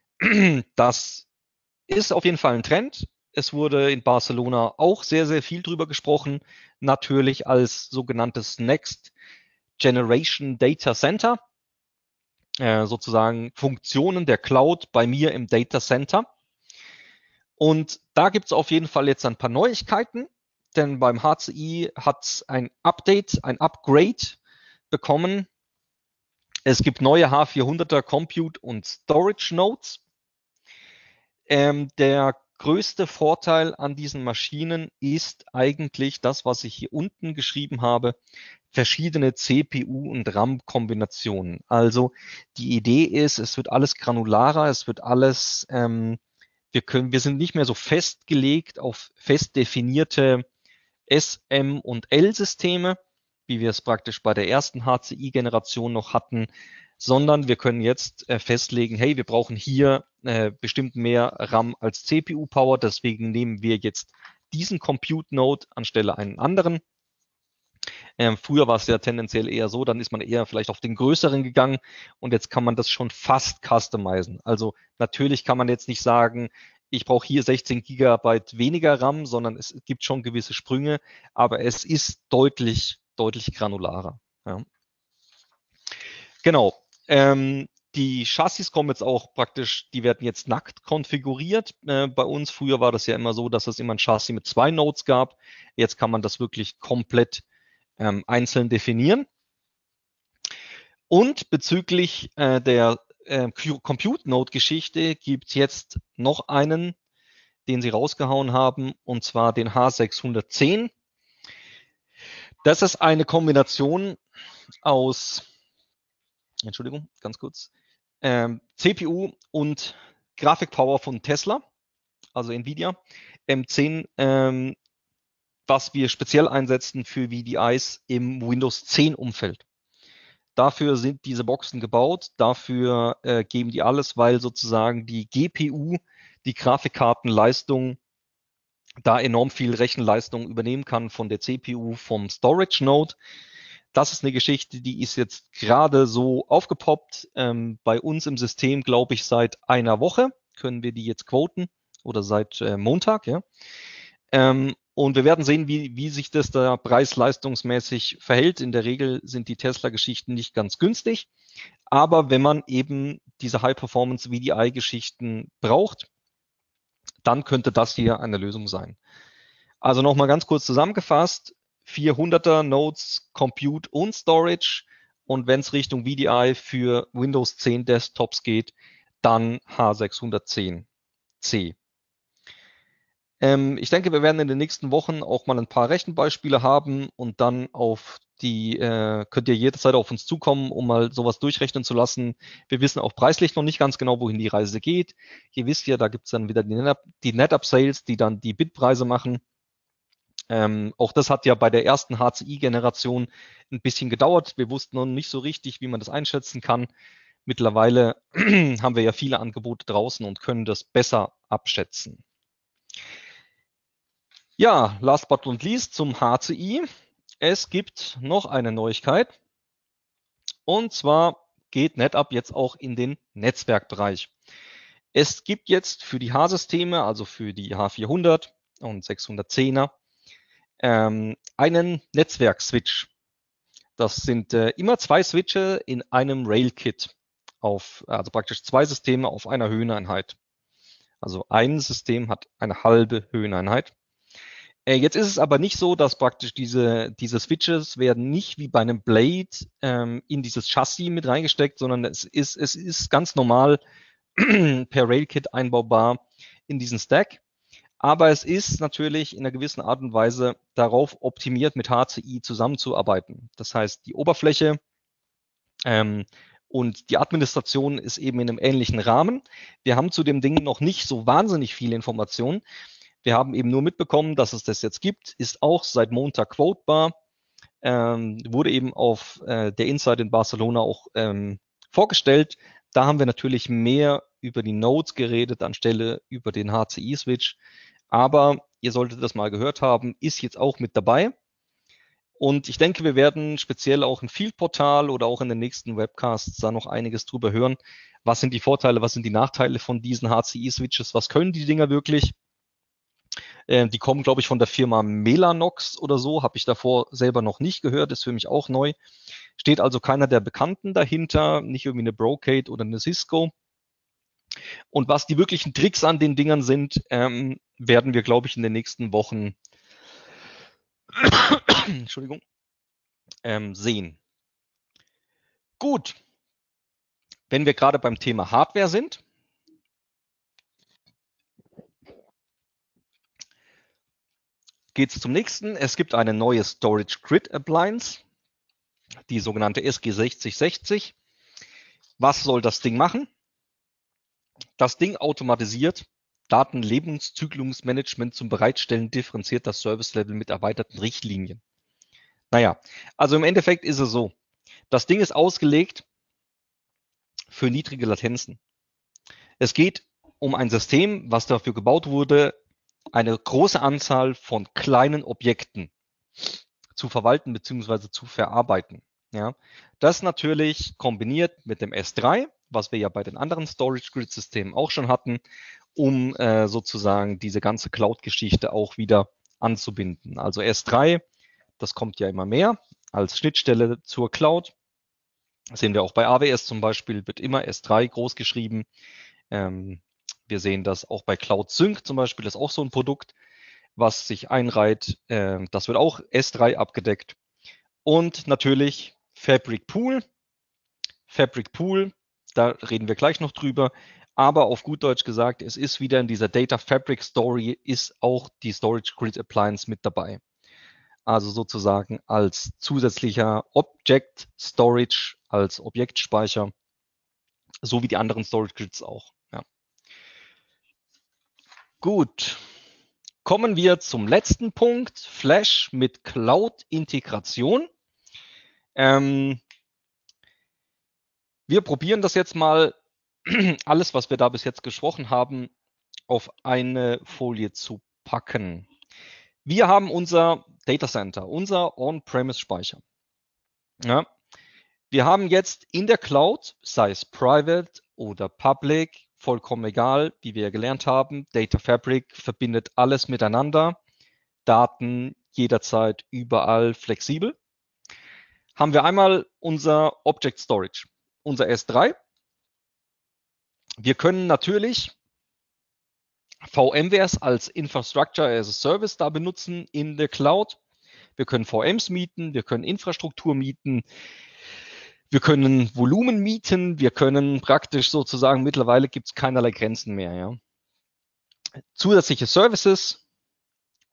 das ist auf jeden Fall ein Trend. Es wurde in Barcelona auch sehr, sehr viel drüber gesprochen, natürlich als sogenanntes Next Generation Data Center, äh, sozusagen Funktionen der Cloud bei mir im Data Center. Und da gibt es auf jeden Fall jetzt ein paar Neuigkeiten, denn beim H C I hat es ein Update, ein Upgrade bekommen. Es gibt neue H vierhunderter Compute und Storage Nodes. Ähm, der größte Vorteil an diesen Maschinen ist eigentlich das, was ich hier unten geschrieben habe, verschiedene C P U- und RAM-Kombinationen. Also die Idee ist, es wird alles granularer, es wird alles, ähm, wir können, wir sind nicht mehr so festgelegt auf fest definierte S, M und L-Systeme, wie wir es praktisch bei der ersten H C I-Generation noch hatten, sondern wir können jetzt äh, festlegen, hey, wir brauchen hier äh, bestimmt mehr RAM als C P U-Power, deswegen nehmen wir jetzt diesen Compute-Node anstelle einen anderen. Ähm, früher war es ja tendenziell eher so, dann ist man eher vielleicht auf den größeren gegangen und jetzt kann man das schon fast customizen. Also natürlich kann man jetzt nicht sagen, ich brauche hier sechzehn Gigabyte weniger RAM, sondern es gibt schon gewisse Sprünge, aber es ist deutlich, deutlich granularer. Ja. Genau. Ähm, die Chassis kommen jetzt auch praktisch, die werden jetzt nackt konfiguriert äh, bei uns. Früher war das ja immer so, dass es immer ein Chassis mit zwei Nodes gab. Jetzt kann man das wirklich komplett ähm, einzeln definieren. Und bezüglich äh, der äh, Compute-Node-Geschichte gibt es jetzt noch einen, den sie rausgehauen haben, und zwar den H sechshundertzehn. Das ist eine Kombination aus, Entschuldigung, ganz kurz, ähm, C P U und Grafikpower von Tesla, also Nvidia, M zehn, ähm, was wir speziell einsetzen für V D Is im Windows zehn Umfeld. Dafür sind diese Boxen gebaut, dafür äh, geben die alles, weil sozusagen die G P U, die Grafikkartenleistung, da enorm viel Rechenleistung übernehmen kann von der C P U vom Storage Node. Das ist eine Geschichte, die ist jetzt gerade so aufgepoppt. Ähm, bei uns im System, glaube ich, seit einer Woche können wir die jetzt quoten oder seit äh, Montag, ja. Ähm, und wir werden sehen, wie, wie sich das da preis-leistungsmäßig verhält. In der Regel sind die Tesla-Geschichten nicht ganz günstig. Aber wenn man eben diese High-Performance-V D I-Geschichten braucht, dann könnte das hier eine Lösung sein. Also nochmal ganz kurz zusammengefasst, vierhunderter Nodes, Compute und Storage. Und wenn es Richtung V D I für Windows zehn Desktops geht, dann H sechshundertzehn C. Ähm, ich denke, wir werden in den nächsten Wochen auch mal ein paar Rechenbeispiele haben und dann auf die, äh, könnt ihr jederzeit auf uns zukommen, um mal sowas durchrechnen zu lassen. Wir wissen auch preislich noch nicht ganz genau, wohin die Reise geht. Ihr wisst ja, da gibt es dann wieder die NetApp, die NetApp-Sales, die dann die Bitpreise machen. Ähm, auch das hat ja bei der ersten H C I-Generation ein bisschen gedauert. Wir wussten noch nicht so richtig, wie man das einschätzen kann. Mittlerweile haben wir ja viele Angebote draußen und können das besser abschätzen. Ja, last but not least zum H C I. Es gibt noch eine Neuigkeit. Und zwar geht NetApp jetzt auch in den Netzwerkbereich. Es gibt jetzt für die H-Systeme, also für die H vierhundert und sechshundertzehner, ähm, einen Netzwerkswitch. Das sind äh, immer zwei Switche in einem Rail-Kit, auf, also praktisch zwei Systeme auf einer Höheneinheit. Also ein System hat eine halbe Höheneinheit. Äh, jetzt ist es aber nicht so, dass praktisch diese, diese Switches werden nicht wie bei einem Blade ähm, in dieses Chassis mit reingesteckt, sondern es ist, es ist ganz normal per Rail-Kit einbaubar in diesen Stack. Aber es ist natürlich in einer gewissen Art und Weise darauf optimiert, mit H C I zusammenzuarbeiten. Das heißt, die Oberfläche ähm, und die Administration ist eben in einem ähnlichen Rahmen. Wir haben zu dem Ding noch nicht so wahnsinnig viele Informationen. Wir haben eben nur mitbekommen, dass es das jetzt gibt, ist auch seit Montag quotebar, ähm, wurde eben auf äh, der Inside in Barcelona auch ähm, vorgestellt. Da haben wir natürlich mehr über die Nodes geredet, anstelle über den H C I-Switch. Aber ihr solltet das mal gehört haben, ist jetzt auch mit dabei. Und ich denke, wir werden speziell auch im Field-Portal oder auch in den nächsten Webcasts da noch einiges drüber hören. Was sind die Vorteile, was sind die Nachteile von diesen H C I-Switches? Was können die Dinger wirklich? Äh, die kommen, glaube ich, von der Firma Mellanox oder so. Habe ich davor selber noch nicht gehört. Ist für mich auch neu. Steht also keiner der Bekannten dahinter, nicht irgendwie eine Brocade oder eine Cisco. Und was die wirklichen Tricks an den Dingern sind, ähm, werden wir, glaube ich, in den nächsten Wochen Entschuldigung, ähm, sehen. Gut, wenn wir gerade beim Thema Hardware sind, geht es zum nächsten. Es gibt eine neue Storage Grid Appliance, die sogenannte S G sechzig sechzig. Was soll das Ding machen? Das Ding automatisiert Datenlebenszyklusmanagement zum Bereitstellen differenzierter Service-Level mit erweiterten Richtlinien. Naja, also im Endeffekt ist es so, das Ding ist ausgelegt für niedrige Latenzen. Es geht um ein System, was dafür gebaut wurde, eine große Anzahl von kleinen Objekten zu verwalten bzw. zu verarbeiten. Ja, das natürlich kombiniert mit dem S drei, was wir ja bei den anderen Storage Grid Systemen auch schon hatten, um äh, sozusagen diese ganze Cloud-Geschichte auch wieder anzubinden. Also S drei, das kommt ja immer mehr als Schnittstelle zur Cloud. Das sehen wir auch bei A W S zum Beispiel, wird immer S drei groß geschrieben. Ähm, wir sehen das auch bei Cloud Sync zum Beispiel, das ist auch so ein Produkt, was sich einreiht. Äh, das wird auch S drei abgedeckt. Und natürlich Fabric Pool. Fabric Pool, da reden wir gleich noch drüber. Aber auf gut Deutsch gesagt, es ist wieder in dieser Data Fabric Story, ist auch die Storage Grid Appliance mit dabei. Also sozusagen als zusätzlicher Object Storage, als Objektspeicher, so wie die anderen Storage Grids auch. Ja. Gut, kommen wir zum letzten Punkt, Flash mit Cloud-Integration. Ähm, wir probieren das jetzt mal, alles, was wir da bis jetzt gesprochen haben, auf eine Folie zu packen. Wir haben unser Data Center, unser On-Premise-Speicher. Ja. Wir haben jetzt in der Cloud, sei es private oder public, vollkommen egal, wie wir gelernt haben, Data Fabric verbindet alles miteinander, Daten jederzeit, überall, flexibel. Haben wir einmal unser Object Storage, unser S drei. Wir können natürlich VMwares als Infrastructure as a Service da benutzen in der Cloud. Wir können V Ms mieten, wir können Infrastruktur mieten, wir können Volumen mieten, wir können praktisch sozusagen, mittlerweile gibt es keinerlei Grenzen mehr. Ja. Zusätzliche Services,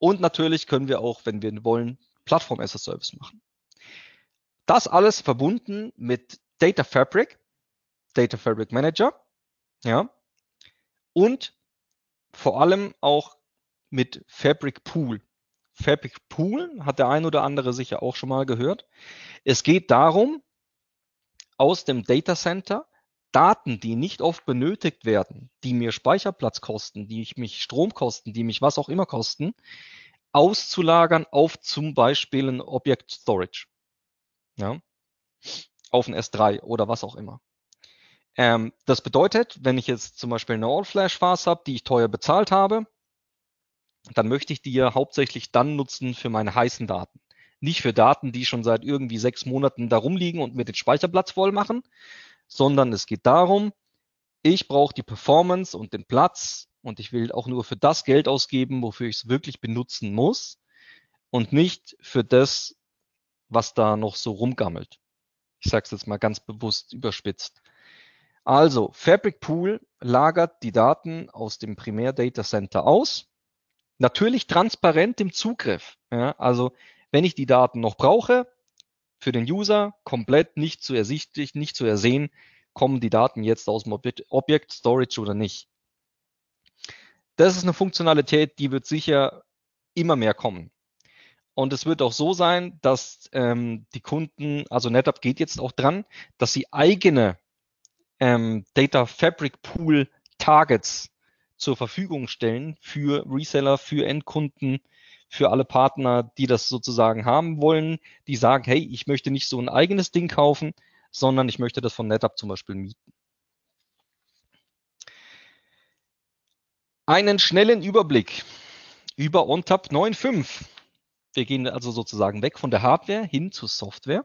Und natürlich können wir auch, wenn wir wollen, Plattform as a Service machen. Das alles verbunden mit Data Fabric, Data Fabric Manager, ja, und vor allem auch mit Fabric Pool. Fabric Pool hat der ein oder andere sicher auch schon mal gehört. Es geht darum, aus dem Data Center Daten, die nicht oft benötigt werden, die mir Speicherplatz kosten, die mich Strom kosten, die mich was auch immer kosten, auszulagern auf zum Beispiel ein Object Storage, ja, auf ein S drei oder was auch immer. Ähm, das bedeutet, wenn ich jetzt zum Beispiel eine All-Flash-Phase habe, die ich teuer bezahlt habe, dann möchte ich die ja hauptsächlich dann nutzen für meine heißen Daten. Nicht für Daten, die schon seit irgendwie sechs Monaten da rumliegen und mir den Speicherplatz voll machen, sondern es geht darum, ich brauche die Performance und den Platz und ich will auch nur für das Geld ausgeben, wofür ich es wirklich benutzen muss und nicht für das, was da noch so rumgammelt. Ich sage es jetzt mal ganz bewusst überspitzt. Also, Fabric Pool lagert die Daten aus dem Primär Data Center aus. Natürlich transparent im Zugriff. Ja, also, wenn ich die Daten noch brauche, für den User komplett nicht zu ersichtlich, nicht zu ersehen, kommen die Daten jetzt aus dem Object Storage oder nicht. Das ist eine Funktionalität, die wird sicher immer mehr kommen. Und es wird auch so sein, dass ähm, die Kunden, also NetApp geht jetzt auch dran, dass sie eigene ähm, Data Fabric Pool Targets zur Verfügung stellen für Reseller, für Endkunden, für alle Partner, die das sozusagen haben wollen, die sagen, hey, ich möchte nicht so ein eigenes Ding kaufen, sondern ich möchte das von NetApp zum Beispiel mieten. Einen schnellen Überblick über ONTAP neun Punkt fünf. Wir gehen also sozusagen weg von der Hardware hin zur Software.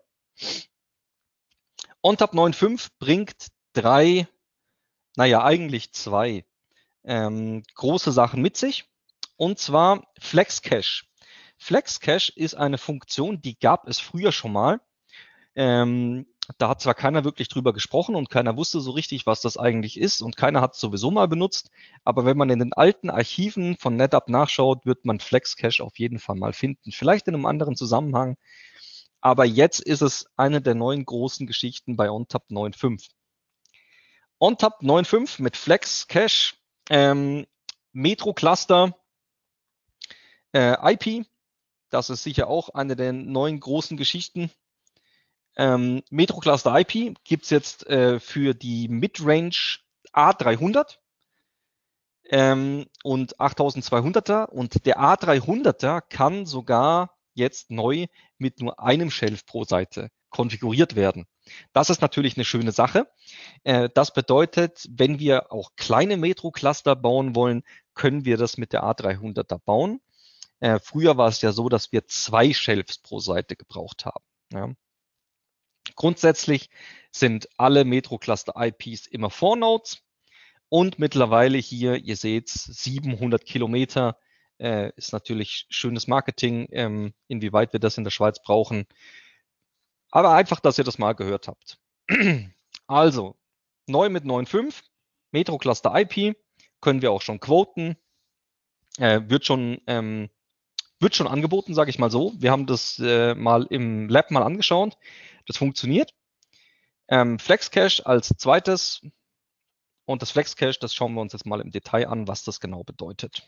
ONTAP neun Punkt fünf bringt drei, naja, eigentlich zwei ähm, große Sachen mit sich. Und zwar FlexCache. FlexCache ist eine Funktion, die gab es früher schon mal. Ähm, da hat zwar keiner wirklich drüber gesprochen und keiner wusste so richtig, was das eigentlich ist und keiner hat es sowieso mal benutzt. Aber wenn man in den alten Archiven von NetApp nachschaut, wird man FlexCache auf jeden Fall mal finden. Vielleicht in einem anderen Zusammenhang. Aber jetzt ist es eine der neuen großen Geschichten bei ONTAP neun Punkt fünf. ONTAP neun Punkt fünf mit FlexCache, ähm, Metro Cluster, äh, I P, das ist sicher auch eine der neuen großen Geschichten. Ähm, Metro Cluster I P gibt es jetzt äh, für die Midrange A dreihundert ähm, und achttausendzweihunderter und der A dreihunderter kann sogar jetzt neu mit nur einem Shelf pro Seite konfiguriert werden. Das ist natürlich eine schöne Sache. Äh, das bedeutet, wenn wir auch kleine Metro-Cluster bauen wollen, können wir das mit der A dreihunderter bauen. Äh, früher war es ja so, dass wir zwei Shelves pro Seite gebraucht haben. Ja. Grundsätzlich sind alle Metro-Cluster I Ps immer vier Nodes und mittlerweile hier, ihr seht, siebenhundert Kilometer äh, ist natürlich schönes Marketing, ähm, inwieweit wir das in der Schweiz brauchen. Aber einfach, dass ihr das mal gehört habt. Also, neu mit neun Punkt fünf, Metro Cluster I P, können wir auch schon quoten, äh, wird schon ähm, wird schon angeboten, sage ich mal so. Wir haben das äh, mal im Lab mal angeschaut. Das funktioniert. Ähm, FlexCache als zweites. Und das FlexCache, das schauen wir uns jetzt mal im Detail an, was das genau bedeutet.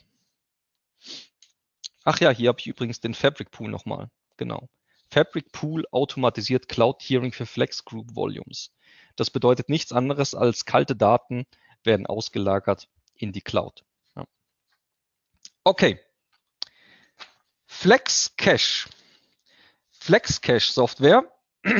Ach ja, hier habe ich übrigens den Fabric Pool nochmal. Genau. Fabric Pool automatisiert Cloud Tiering für Flex Group Volumes. Das bedeutet nichts anderes als kalte Daten werden ausgelagert in die Cloud. Ja. Okay. FlexCache. FlexCache Software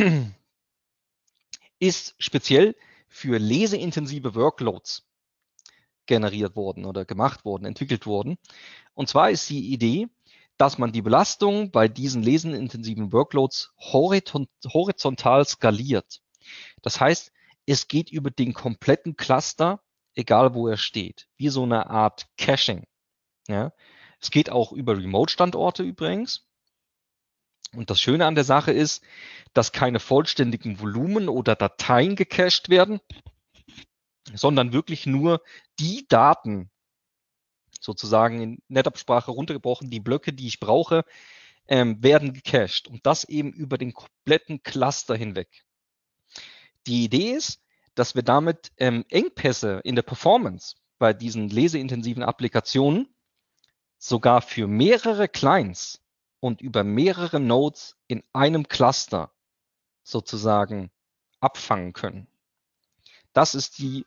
ist speziell für leseintensive Workloads generiert worden oder gemacht worden, entwickelt worden. Und zwar ist die Idee, dass man die Belastung bei diesen lesenintensiven Workloads horizontal skaliert. Das heißt, es geht über den kompletten Cluster, egal wo er steht, wie so eine Art Caching. Ja? Es geht auch über Remote-Standorte übrigens. Und das Schöne an der Sache ist, dass keine vollständigen Volumen oder Dateien gecached werden, sondern wirklich nur die Daten, sozusagen in NetApp-Sprache runtergebrochen, die Blöcke, die ich brauche, ähm, werden gecached und das eben über den kompletten Cluster hinweg. Die Idee ist, dass wir damit ähm, Engpässe in der Performance bei diesen leseintensiven Applikationen sogar für mehrere Clients und über mehrere Nodes in einem Cluster sozusagen abfangen können. Das ist die,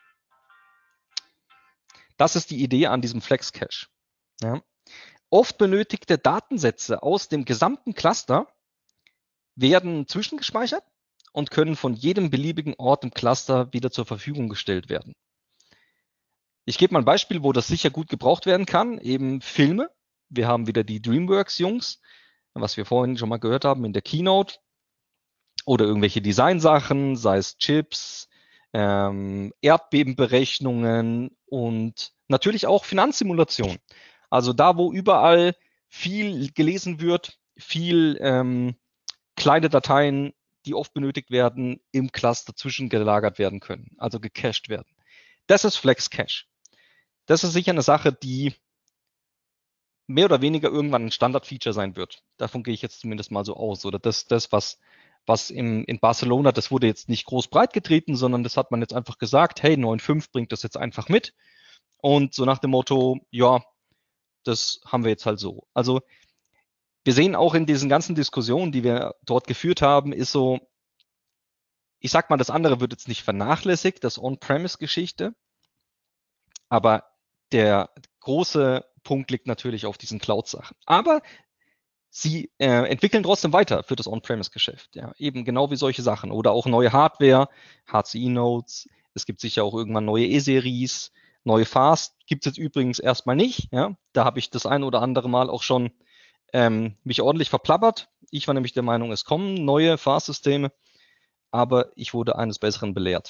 das ist die Idee an diesem Flex-Cache. Ja. Oft benötigte Datensätze aus dem gesamten Cluster werden zwischengespeichert und können von jedem beliebigen Ort im Cluster wieder zur Verfügung gestellt werden. Ich gebe mal ein Beispiel, wo das sicher gut gebraucht werden kann, eben Filme. Wir haben wieder die DreamWorks-Jungs, was wir vorhin schon mal gehört haben in der Keynote, oder irgendwelche Designsachen, sei es Chips, ähm, Erdbebenberechnungen und natürlich auch Finanzsimulation. Also da, wo überall viel gelesen wird, viel ähm, kleine Dateien, die oft benötigt werden, im Cluster zwischengelagert werden können, also gecached werden. Das ist FlexCache. Das ist sicher eine Sache, die mehr oder weniger irgendwann ein Standardfeature sein wird. Davon gehe ich jetzt zumindest mal so aus. Oder das, das was, was im, in Barcelona, das wurde jetzt nicht groß breit getreten, sondern das hat man jetzt einfach gesagt, hey, neun Punkt fünf bringt das jetzt einfach mit. Und so nach dem Motto, ja, das haben wir jetzt halt so. Also wir sehen auch in diesen ganzen Diskussionen, die wir dort geführt haben, ist so, ich sag mal, das andere wird jetzt nicht vernachlässigt, das On-Premise-Geschichte, aber der große Punkt liegt natürlich auf diesen Cloud-Sachen. Aber sie äh, entwickeln trotzdem weiter für das On-Premise-Geschäft. Ja, eben genau wie solche Sachen. Oder auch neue Hardware, H C I-Nodes. Es gibt sicher auch irgendwann neue E-Series, neue Fast. Gibt es jetzt übrigens erstmal nicht. Ja, da habe ich das ein oder andere Mal auch schon ähm, mich ordentlich verplappert. Ich war nämlich der Meinung, es kommen neue Fast-Systeme, aber ich wurde eines Besseren belehrt.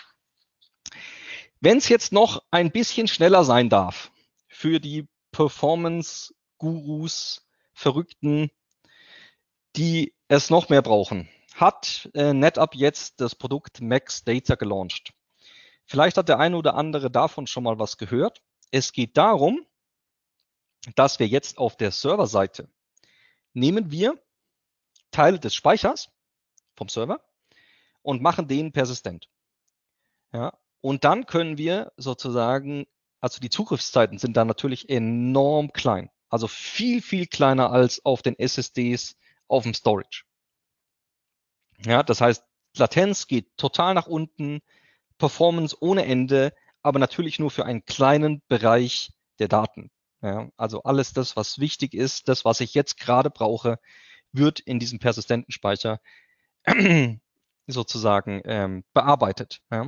Wenn es jetzt noch ein bisschen schneller sein darf für die Performance-Gurus, Verrückten, die es noch mehr brauchen, hat äh, NetApp jetzt das Produkt Max Data gelauncht. Vielleicht hat der eine oder andere davon schon mal was gehört. Es geht darum, dass wir jetzt auf der Serverseite nehmen wir Teile des Speichers vom Server und machen den persistent. Ja, und dann können wir sozusagen, also die Zugriffszeiten sind da natürlich enorm klein. Also viel, viel kleiner als auf den S S Ds auf dem Storage. Ja, das heißt, Latenz geht total nach unten, Performance ohne Ende, aber natürlich nur für einen kleinen Bereich der Daten. Ja, also alles das, was wichtig ist, das, was ich jetzt gerade brauche, wird in diesem persistenten Speicher sozusagen ähm, bearbeitet. Ja.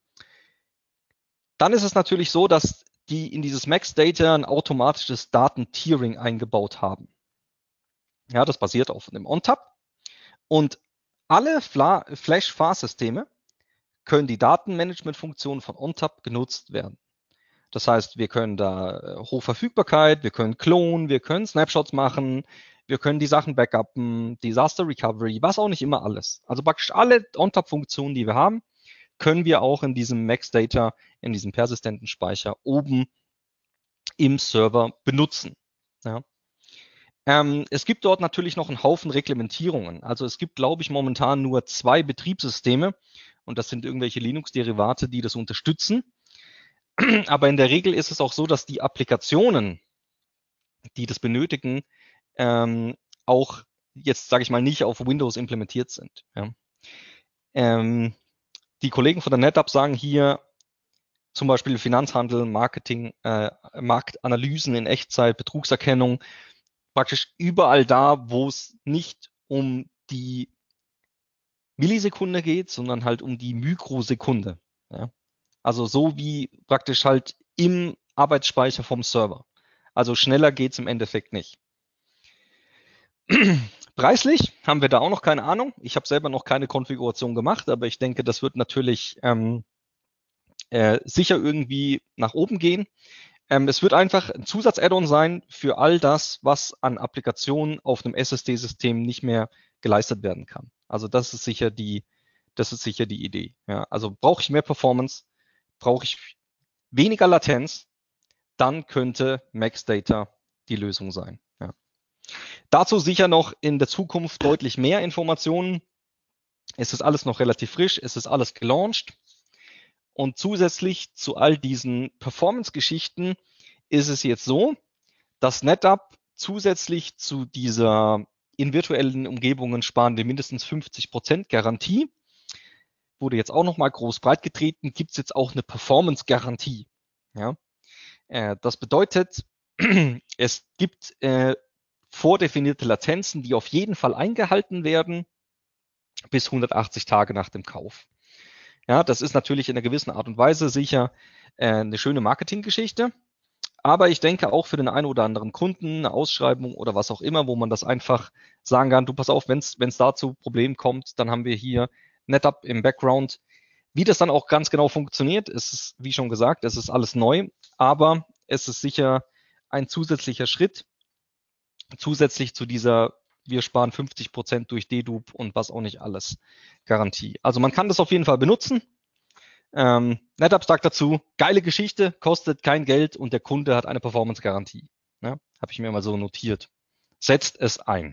Dann ist es natürlich so, dass die in dieses Max Data ein automatisches Datentiering eingebaut haben. Ja, das basiert auf einem ONTAP und alle Flash-Fast-Systeme können die Datenmanagement-Funktionen von ONTAP genutzt werden. Das heißt, wir können da Hochverfügbarkeit, wir können klonen, wir können Snapshots machen, wir können die Sachen backuppen, Disaster Recovery, was auch nicht immer alles. Also praktisch alle ONTAP-Funktionen, die wir haben, können wir auch in diesem Max Data, in diesem persistenten Speicher oben im Server benutzen. Ja. Ähm, es gibt dort natürlich noch einen Haufen Reglementierungen. Also es gibt, glaube ich, momentan nur zwei Betriebssysteme und das sind irgendwelche Linux-Derivate, die das unterstützen. Aber in der Regel ist es auch so, dass die Applikationen, die das benötigen, ähm, auch jetzt, sage ich mal, nicht auf Windows implementiert sind. Ja. Ähm, die Kollegen von der NetApp sagen hier zum Beispiel Finanzhandel, Marketing, äh, Marktanalysen in Echtzeit, Betrugserkennung, praktisch überall da, wo es nicht um die Millisekunde geht, sondern halt um die Mikrosekunde. Ja. Also so wie praktisch halt im Arbeitsspeicher vom Server. Also schneller geht es im Endeffekt nicht. Preislich haben wir da auch noch keine Ahnung. Ich habe selber noch keine Konfiguration gemacht, aber ich denke, das wird natürlich ähm, äh, sicher irgendwie nach oben gehen. Ähm, es wird einfach ein Zusatz-Add-on sein für all das, was an Applikationen auf einem S S D-System nicht mehr geleistet werden kann. Also das ist sicher die, das ist sicher die Idee. Ja, also brauche ich mehr Performance, brauche ich weniger Latenz, dann könnte MaxData die Lösung sein. Ja. Dazu sicher noch in der Zukunft deutlich mehr Informationen. Es ist alles noch relativ frisch, es ist alles gelauncht. Und zusätzlich zu all diesen Performance-Geschichten ist es jetzt so, dass NetApp zusätzlich zu dieser in virtuellen Umgebungen sparende mindestens fünfzig Prozent Garantie, wurde jetzt auch nochmal groß breit getreten, gibt es jetzt auch eine Performance-Garantie. Ja? Äh, das bedeutet, es gibt äh, vordefinierte Latenzen, die auf jeden Fall eingehalten werden, bis hundertachtzig Tage nach dem Kauf. Ja, das ist natürlich in einer gewissen Art und Weise sicher äh, eine schöne Marketinggeschichte. Aber ich denke auch für den einen oder anderen Kunden, eine Ausschreibung oder was auch immer, wo man das einfach sagen kann, du pass auf, wenn es da zu Problemen kommt, dann haben wir hier NetApp im Background. Wie das dann auch ganz genau funktioniert, ist es, wie schon gesagt, es ist alles neu, aber es ist sicher ein zusätzlicher Schritt, zusätzlich zu dieser, wir sparen fünfzig Prozent durch Dedupe und was auch nicht alles, Garantie. Also man kann das auf jeden Fall benutzen. Ähm, NetApp sagt dazu, geile Geschichte, kostet kein Geld und der Kunde hat eine Performance-Garantie. Ja, habe ich mir mal so notiert. Setzt es ein.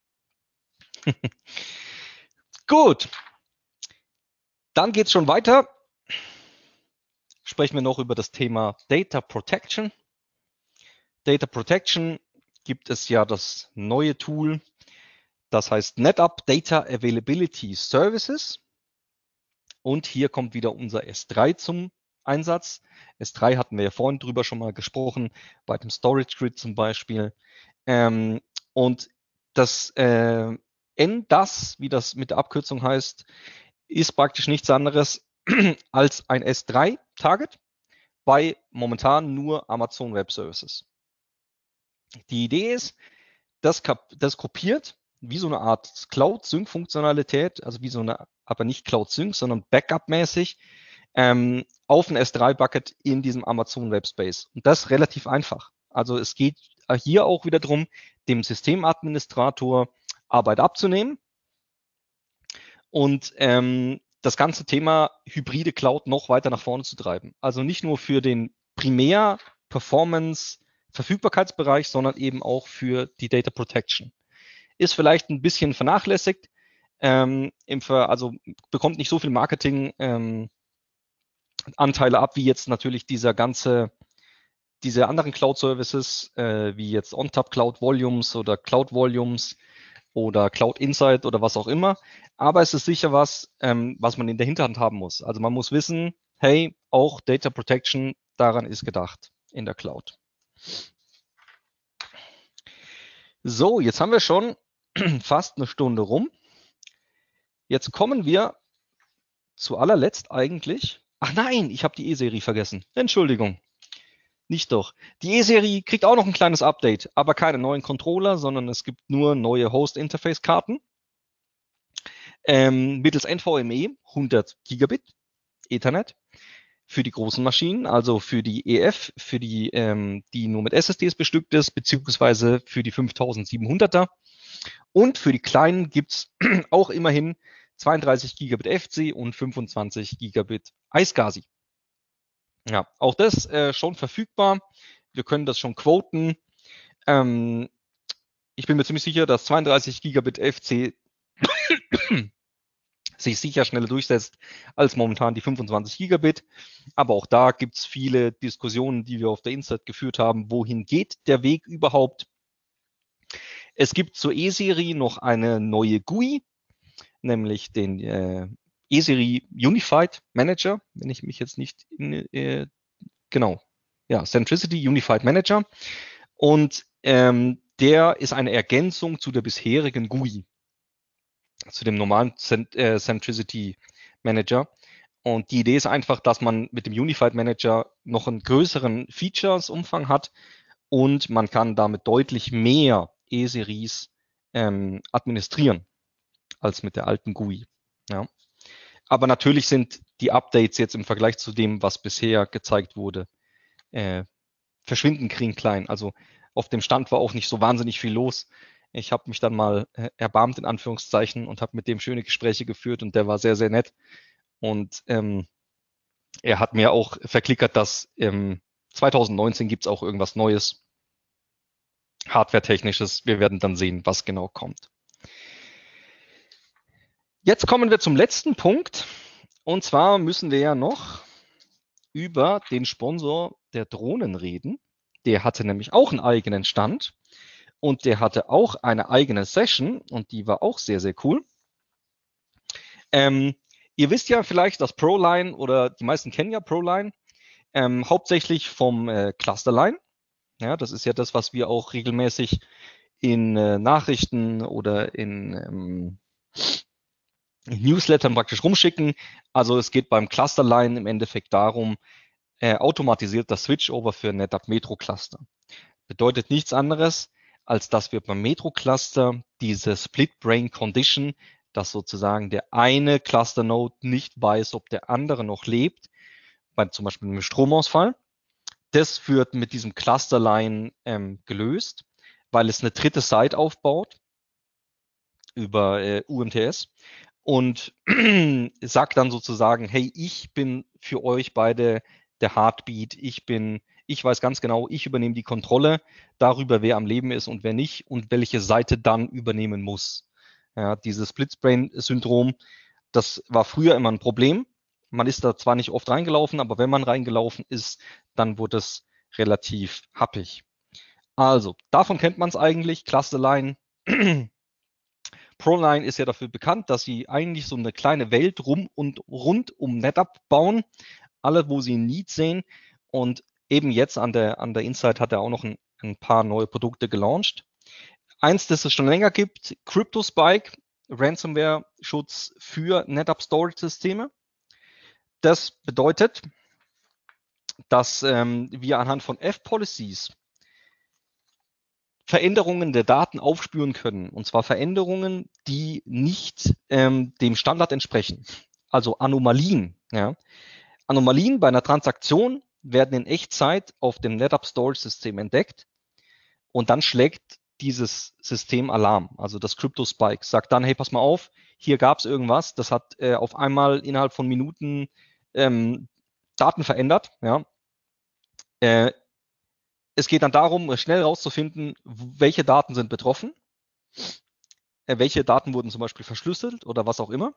Gut. Dann geht es schon weiter. Sprechen wir noch über das Thema Data Protection. Data Protection gibt es ja das neue Tool, das heißt NetApp Data Availability Services. Und hier kommt wieder unser S drei zum Einsatz. S drei hatten wir ja vorhin drüber schon mal gesprochen, bei dem Storage Grid zum Beispiel. Ähm, und das äh, N D A S, wie das mit der Abkürzung heißt, ist praktisch nichts anderes als ein S drei Target bei momentan nur Amazon Web Services. Die Idee ist, das, das kopiert wie so eine Art Cloud-Sync-Funktionalität, also wie so eine, aber nicht Cloud-Sync, sondern Backup-mäßig ähm, auf ein S drei Bucket in diesem Amazon Web Space. Und das relativ einfach. Also es geht hier auch wieder darum, dem Systemadministrator Arbeit abzunehmen und ähm, das ganze Thema hybride Cloud noch weiter nach vorne zu treiben. Also nicht nur für den Primär-Performance-Verfügbarkeitsbereich, sondern eben auch für die Data Protection. Ist vielleicht ein bisschen vernachlässigt, ähm, im Ver also bekommt nicht so viel Marketing-Anteile ähm, ab, wie jetzt natürlich dieser ganze, diese anderen Cloud-Services, äh, wie jetzt ONTAP Cloud Volumes oder Cloud Volumes oder Cloud Insight oder was auch immer. Aber es ist sicher was, ähm, was man in der Hinterhand haben muss. Also man muss wissen, hey, auch Data Protection, daran ist gedacht in der Cloud. So, jetzt haben wir schon fast eine Stunde rum. Jetzt kommen wir zu allerletzt eigentlich. Ach nein, ich habe die E-Serie vergessen. Entschuldigung. Nicht doch. Die E-Serie kriegt auch noch ein kleines Update, aber keine neuen Controller, sondern es gibt nur neue Host-Interface-Karten. Ähm, mittels N V M e hundert Gigabit Ethernet für die großen Maschinen, also für die E F, für die, ähm, die nur mit S S Ds bestückt ist, beziehungsweise für die fünftausendsiebenhunderter. Und für die kleinen gibt es auch immerhin zweiunddreißig Gigabit F C und fünfundzwanzig Gigabit iSCSI. Ja, auch das äh, schon verfügbar. Wir können das schon quoten. Ähm, ich bin mir ziemlich sicher, dass zweiunddreißig Gigabit F C sich sicher schneller durchsetzt als momentan die fünfundzwanzig Gigabit. Aber auch da gibt es viele Diskussionen, die wir auf der Insight geführt haben. Wohin geht der Weg überhaupt? Es gibt zur E-Serie noch eine neue G U I, nämlich den äh, E-Serie Unified Manager, wenn ich mich jetzt nicht in, äh, genau, ja, Centricity Unified Manager. Und ähm, der ist eine Ergänzung zu der bisherigen G U I, zu dem normalen Cent äh, Centricity Manager. Und die Idee ist einfach, dass man mit dem Unified Manager noch einen größeren Features-Umfang hat und man kann damit deutlich mehr E-Series ähm, administrieren als mit der alten G U I. Ja. Aber natürlich sind die Updates jetzt im Vergleich zu dem, was bisher gezeigt wurde, äh, verschwindend klein. Also auf dem Stand war auch nicht so wahnsinnig viel los. Ich habe mich dann mal äh, erbarmt in Anführungszeichen und habe mit dem schöne Gespräche geführt und der war sehr, sehr nett. Und ähm, er hat mir auch verklickert, dass ähm, zwanzig neunzehn gibt es auch irgendwas Neues, Hardware-technisches. Wir werden dann sehen, was genau kommt. Jetzt kommen wir zum letzten Punkt. Und zwar müssen wir ja noch über den Sponsor der Drohnen reden. Der hatte nämlich auch einen eigenen Stand und der hatte auch eine eigene Session und die war auch sehr, sehr cool. Ähm, ihr wisst ja vielleicht, dass ProLine oder die meisten kennen ja ProLine, ähm, hauptsächlich vom äh, Clusterline. Ja, das ist ja das, was wir auch regelmäßig in äh, Nachrichten oder in ähm, Newslettern praktisch rumschicken. Also es geht beim Clusterline im Endeffekt darum, äh, automatisiert das Switchover für NetApp Metro Cluster. Bedeutet nichts anderes, als dass wir beim Metro Cluster diese Split Brain Condition, dass sozusagen der eine Cluster Node nicht weiß, ob der andere noch lebt, bei zum Beispiel einem Stromausfall. Das wird mit diesem Clusterline ähm, gelöst, weil es eine dritte Site aufbaut über äh, U M T S und sagt dann sozusagen, hey, ich bin für euch beide der Heartbeat, ich bin, ich weiß ganz genau, ich übernehme die Kontrolle darüber, wer am Leben ist und wer nicht und welche Seite dann übernehmen muss. Ja, dieses Splitsbrain-Syndrom, das war früher immer ein Problem. Man ist da zwar nicht oft reingelaufen, aber wenn man reingelaufen ist, dann wurde es relativ happig. Also, davon kennt man es eigentlich, Clusterline. ProLine ist ja dafür bekannt, dass sie eigentlich so eine kleine Welt rum und rund um NetApp bauen, alle, wo sie ein Need sehen. Und eben jetzt an der, an der Insight hat er auch noch ein, ein paar neue Produkte gelauncht. Eins, das es schon länger gibt, CryptoSpike, Ransomware-Schutz für NetApp Storage-Systeme. Das bedeutet, dass ähm, wir anhand von F-Policies Veränderungen der Daten aufspüren können. Und zwar Veränderungen, die nicht ähm, dem Standard entsprechen. Also Anomalien. Ja. Anomalien bei einer Transaktion werden in Echtzeit auf dem NetApp Storage System entdeckt und dann schlägt dieses System Alarm. Also das CryptoSpike sagt dann, hey, pass mal auf, hier gab es irgendwas, das hat äh, auf einmal innerhalb von Minuten ähm, Daten verändert. Ja. Äh, Es geht dann darum, schnell herauszufinden, welche Daten sind betroffen, äh, welche Daten wurden zum Beispiel verschlüsselt oder was auch immer.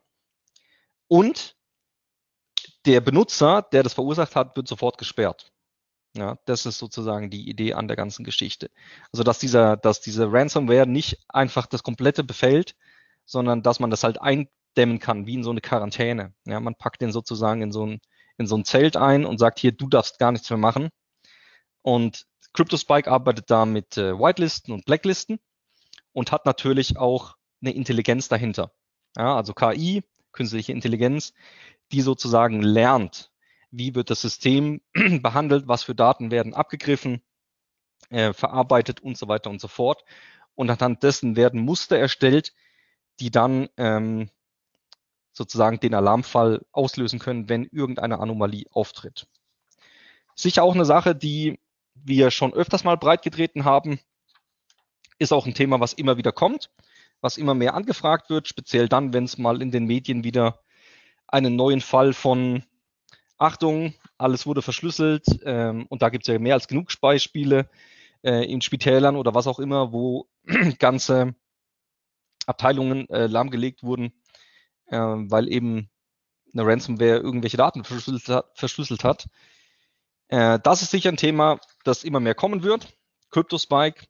Und der Benutzer, der das verursacht hat, wird sofort gesperrt. Ja, das ist sozusagen die Idee an der ganzen Geschichte. Also dass dieser, dass diese Ransomware nicht einfach das komplette befällt, sondern dass man das halt eindämmen kann, wie in so eine Quarantäne. Ja, man packt den sozusagen in so ein, in so ein Zelt ein und sagt, hier, du darfst gar nichts mehr machen. Und CryptoSpike arbeitet da mit äh, Whitelisten und Blacklisten und hat natürlich auch eine Intelligenz dahinter. Ja, also K I, künstliche Intelligenz, die sozusagen lernt, wie wird das System behandelt, was für Daten werden abgegriffen, äh, verarbeitet und so weiter und so fort. Und anhand dessen werden Muster erstellt, die dann ähm, sozusagen den Alarmfall auslösen können, wenn irgendeine Anomalie auftritt. Sicher auch eine Sache, die wir schon öfters mal breitgetreten haben, ist auch ein Thema, was immer wieder kommt, was immer mehr angefragt wird, speziell dann, wenn es mal in den Medien wieder einen neuen Fall von Achtung, alles wurde verschlüsselt ähm, und da gibt es ja mehr als genug Beispiele äh, in Spitälern oder was auch immer, wo ganze Abteilungen äh, lahmgelegt wurden, äh, weil eben eine Ransomware irgendwelche Daten verschlüsselt hat. Verschlüsselt hat. Äh, das ist sicher ein Thema, das immer mehr kommen wird. CryptoSpike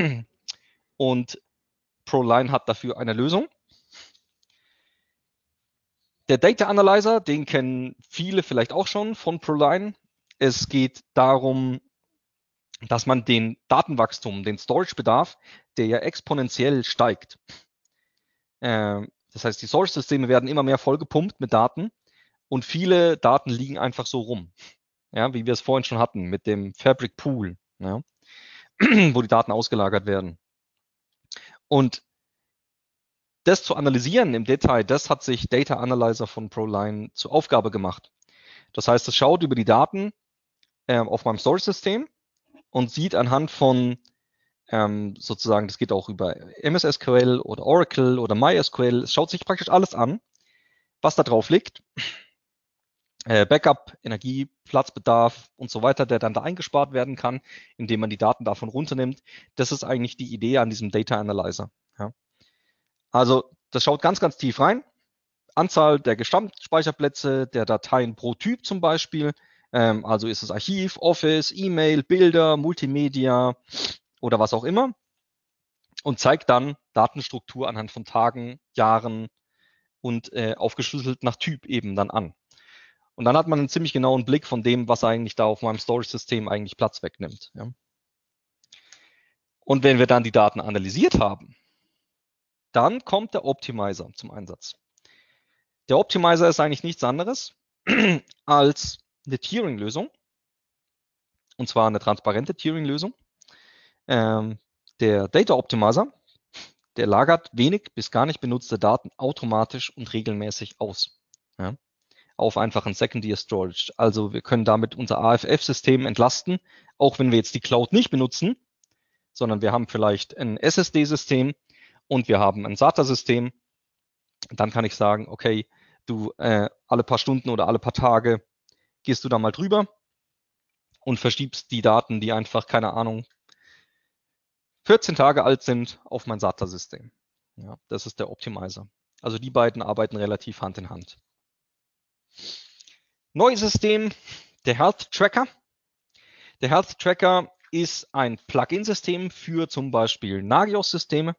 und ProLine hat dafür eine Lösung. Der Data Analyzer, den kennen viele vielleicht auch schon von ProLine. Es geht darum, dass man den Datenwachstum, den Storage-Bedarf, der ja exponentiell steigt. Äh, das heißt, die Storage-Systeme werden immer mehr vollgepumpt mit Daten und viele Daten liegen einfach so rum. Ja, wie wir es vorhin schon hatten mit dem Fabric Pool, ja, wo die Daten ausgelagert werden. Und das zu analysieren im Detail, das hat sich Data Analyzer von ProLine zur Aufgabe gemacht. Das heißt, es schaut über die Daten äh, auf meinem Storage-System und sieht anhand von ähm, sozusagen, das geht auch über M S S Q L oder Oracle oder MySQL, es schaut sich praktisch alles an, was da drauf liegt äh, Backup, Energie, Platzbedarf und so weiter, der dann da eingespart werden kann, indem man die Daten davon runternimmt. Das ist eigentlich die Idee an diesem Data Analyzer. Ja. Also das schaut ganz, ganz tief rein. Anzahl der Gesamtspeicherplätze der Dateien pro Typ zum Beispiel. Ähm, also ist es Archiv, Office, E-Mail, Bilder, Multimedia oder was auch immer. Und zeigt dann Datenstruktur anhand von Tagen, Jahren und äh, aufgeschlüsselt nach Typ eben dann an. Und dann hat man einen ziemlich genauen Blick von dem, was eigentlich da auf meinem Storage-System eigentlich Platz wegnimmt. Ja. Und wenn wir dann die Daten analysiert haben, dann kommt der Optimizer zum Einsatz. Der Optimizer ist eigentlich nichts anderes als eine Tiering-Lösung, und zwar eine transparente Tiering-Lösung. Ähm, der Data Optimizer, der lagert wenig bis gar nicht benutzte Daten automatisch und regelmäßig aus. Ja, auf einfachen Secondary Storage. Also wir können damit unser A F F-System entlasten, auch wenn wir jetzt die Cloud nicht benutzen, sondern wir haben vielleicht ein S S D-System und wir haben ein SATA-System. Dann kann ich sagen, okay, du äh, alle paar Stunden oder alle paar Tage gehst du da mal drüber und verschiebst die Daten, die einfach, keine Ahnung, vierzehn Tage alt sind, auf mein SATA-System. Ja, das ist der Optimizer. Also die beiden arbeiten relativ Hand in Hand. Neues System, der Health Tracker. Der Health Tracker ist ein Plugin-System für zum Beispiel Nagios-Systeme.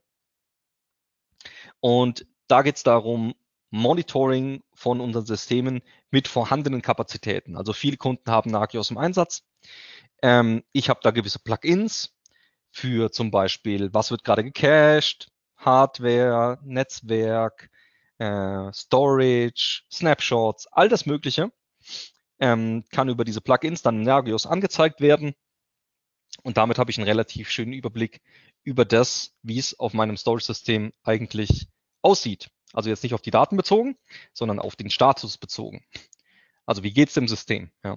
Und da geht es darum, Monitoring von unseren Systemen mit vorhandenen Kapazitäten. Also viele Kunden haben Nagios im Einsatz. Ähm, ich habe da gewisse Plugins für zum Beispiel, was wird gerade gecached, Hardware, Netzwerk, äh, Storage, Snapshots, all das Mögliche ähm, kann über diese Plugins dann in Nagios angezeigt werden. Und damit habe ich einen relativ schönen Überblick über das, wie es auf meinem Storage-System eigentlich aussieht. Also jetzt nicht auf die Daten bezogen, sondern auf den Status bezogen. Also wie geht es dem System? Ja.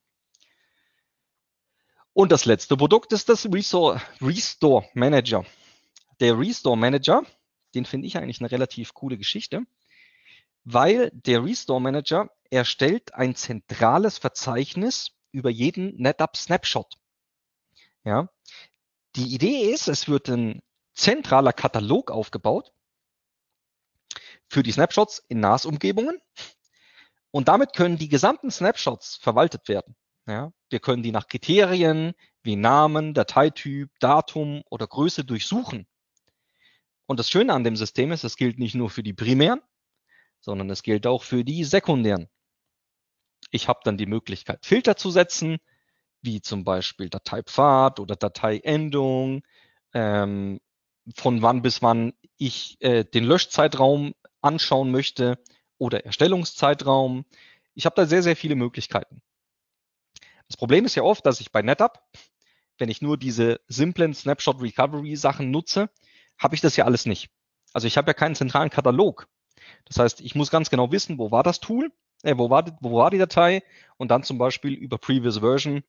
Und das letzte Produkt ist das Restore, Restore Manager. Der Restore Manager, den finde ich eigentlich eine relativ coole Geschichte, weil der Restore Manager erstellt ein zentrales Verzeichnis über jeden NetApp Snapshot. Ja. Die Idee ist, es wird ein zentraler Katalog aufgebaut für die Snapshots in NAS-Umgebungen und damit können die gesamten Snapshots verwaltet werden. Ja, wir können die nach Kriterien wie Namen, Dateityp, Datum oder Größe durchsuchen. Und das Schöne an dem System ist, es gilt nicht nur für die primären, sondern es gilt auch für die sekundären. Ich habe dann die Möglichkeit, Filter zu setzen, wie zum Beispiel Dateipfad oder Dateiendung, ähm, von wann bis wann ich äh, den Löschzeitraum anschauen möchte oder Erstellungszeitraum. Ich habe da sehr, sehr viele Möglichkeiten. Das Problem ist ja oft, dass ich bei NetApp, wenn ich nur diese simplen Snapshot Recovery Sachen nutze, habe ich das ja alles nicht. Also ich habe ja keinen zentralen Katalog. Das heißt, ich muss ganz genau wissen, wo war das Tool, äh, wo, war die, wo war die Datei und dann zum Beispiel über Previous Version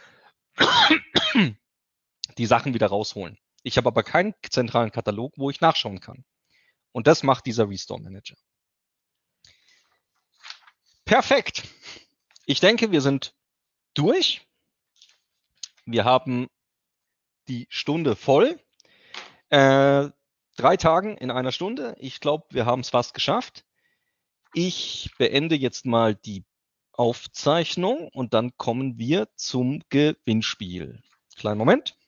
die Sachen wieder rausholen. Ich habe aber keinen zentralen Katalog, wo ich nachschauen kann. Und das macht dieser Restore Manager. Perfekt. Ich denke, wir sind durch. Wir haben die Stunde voll. Äh, drei Tagen in einer Stunde. Ich glaube, wir haben es fast geschafft. Ich beende jetzt mal die Aufzeichnung und dann kommen wir zum Gewinnspiel. Kleinen Moment.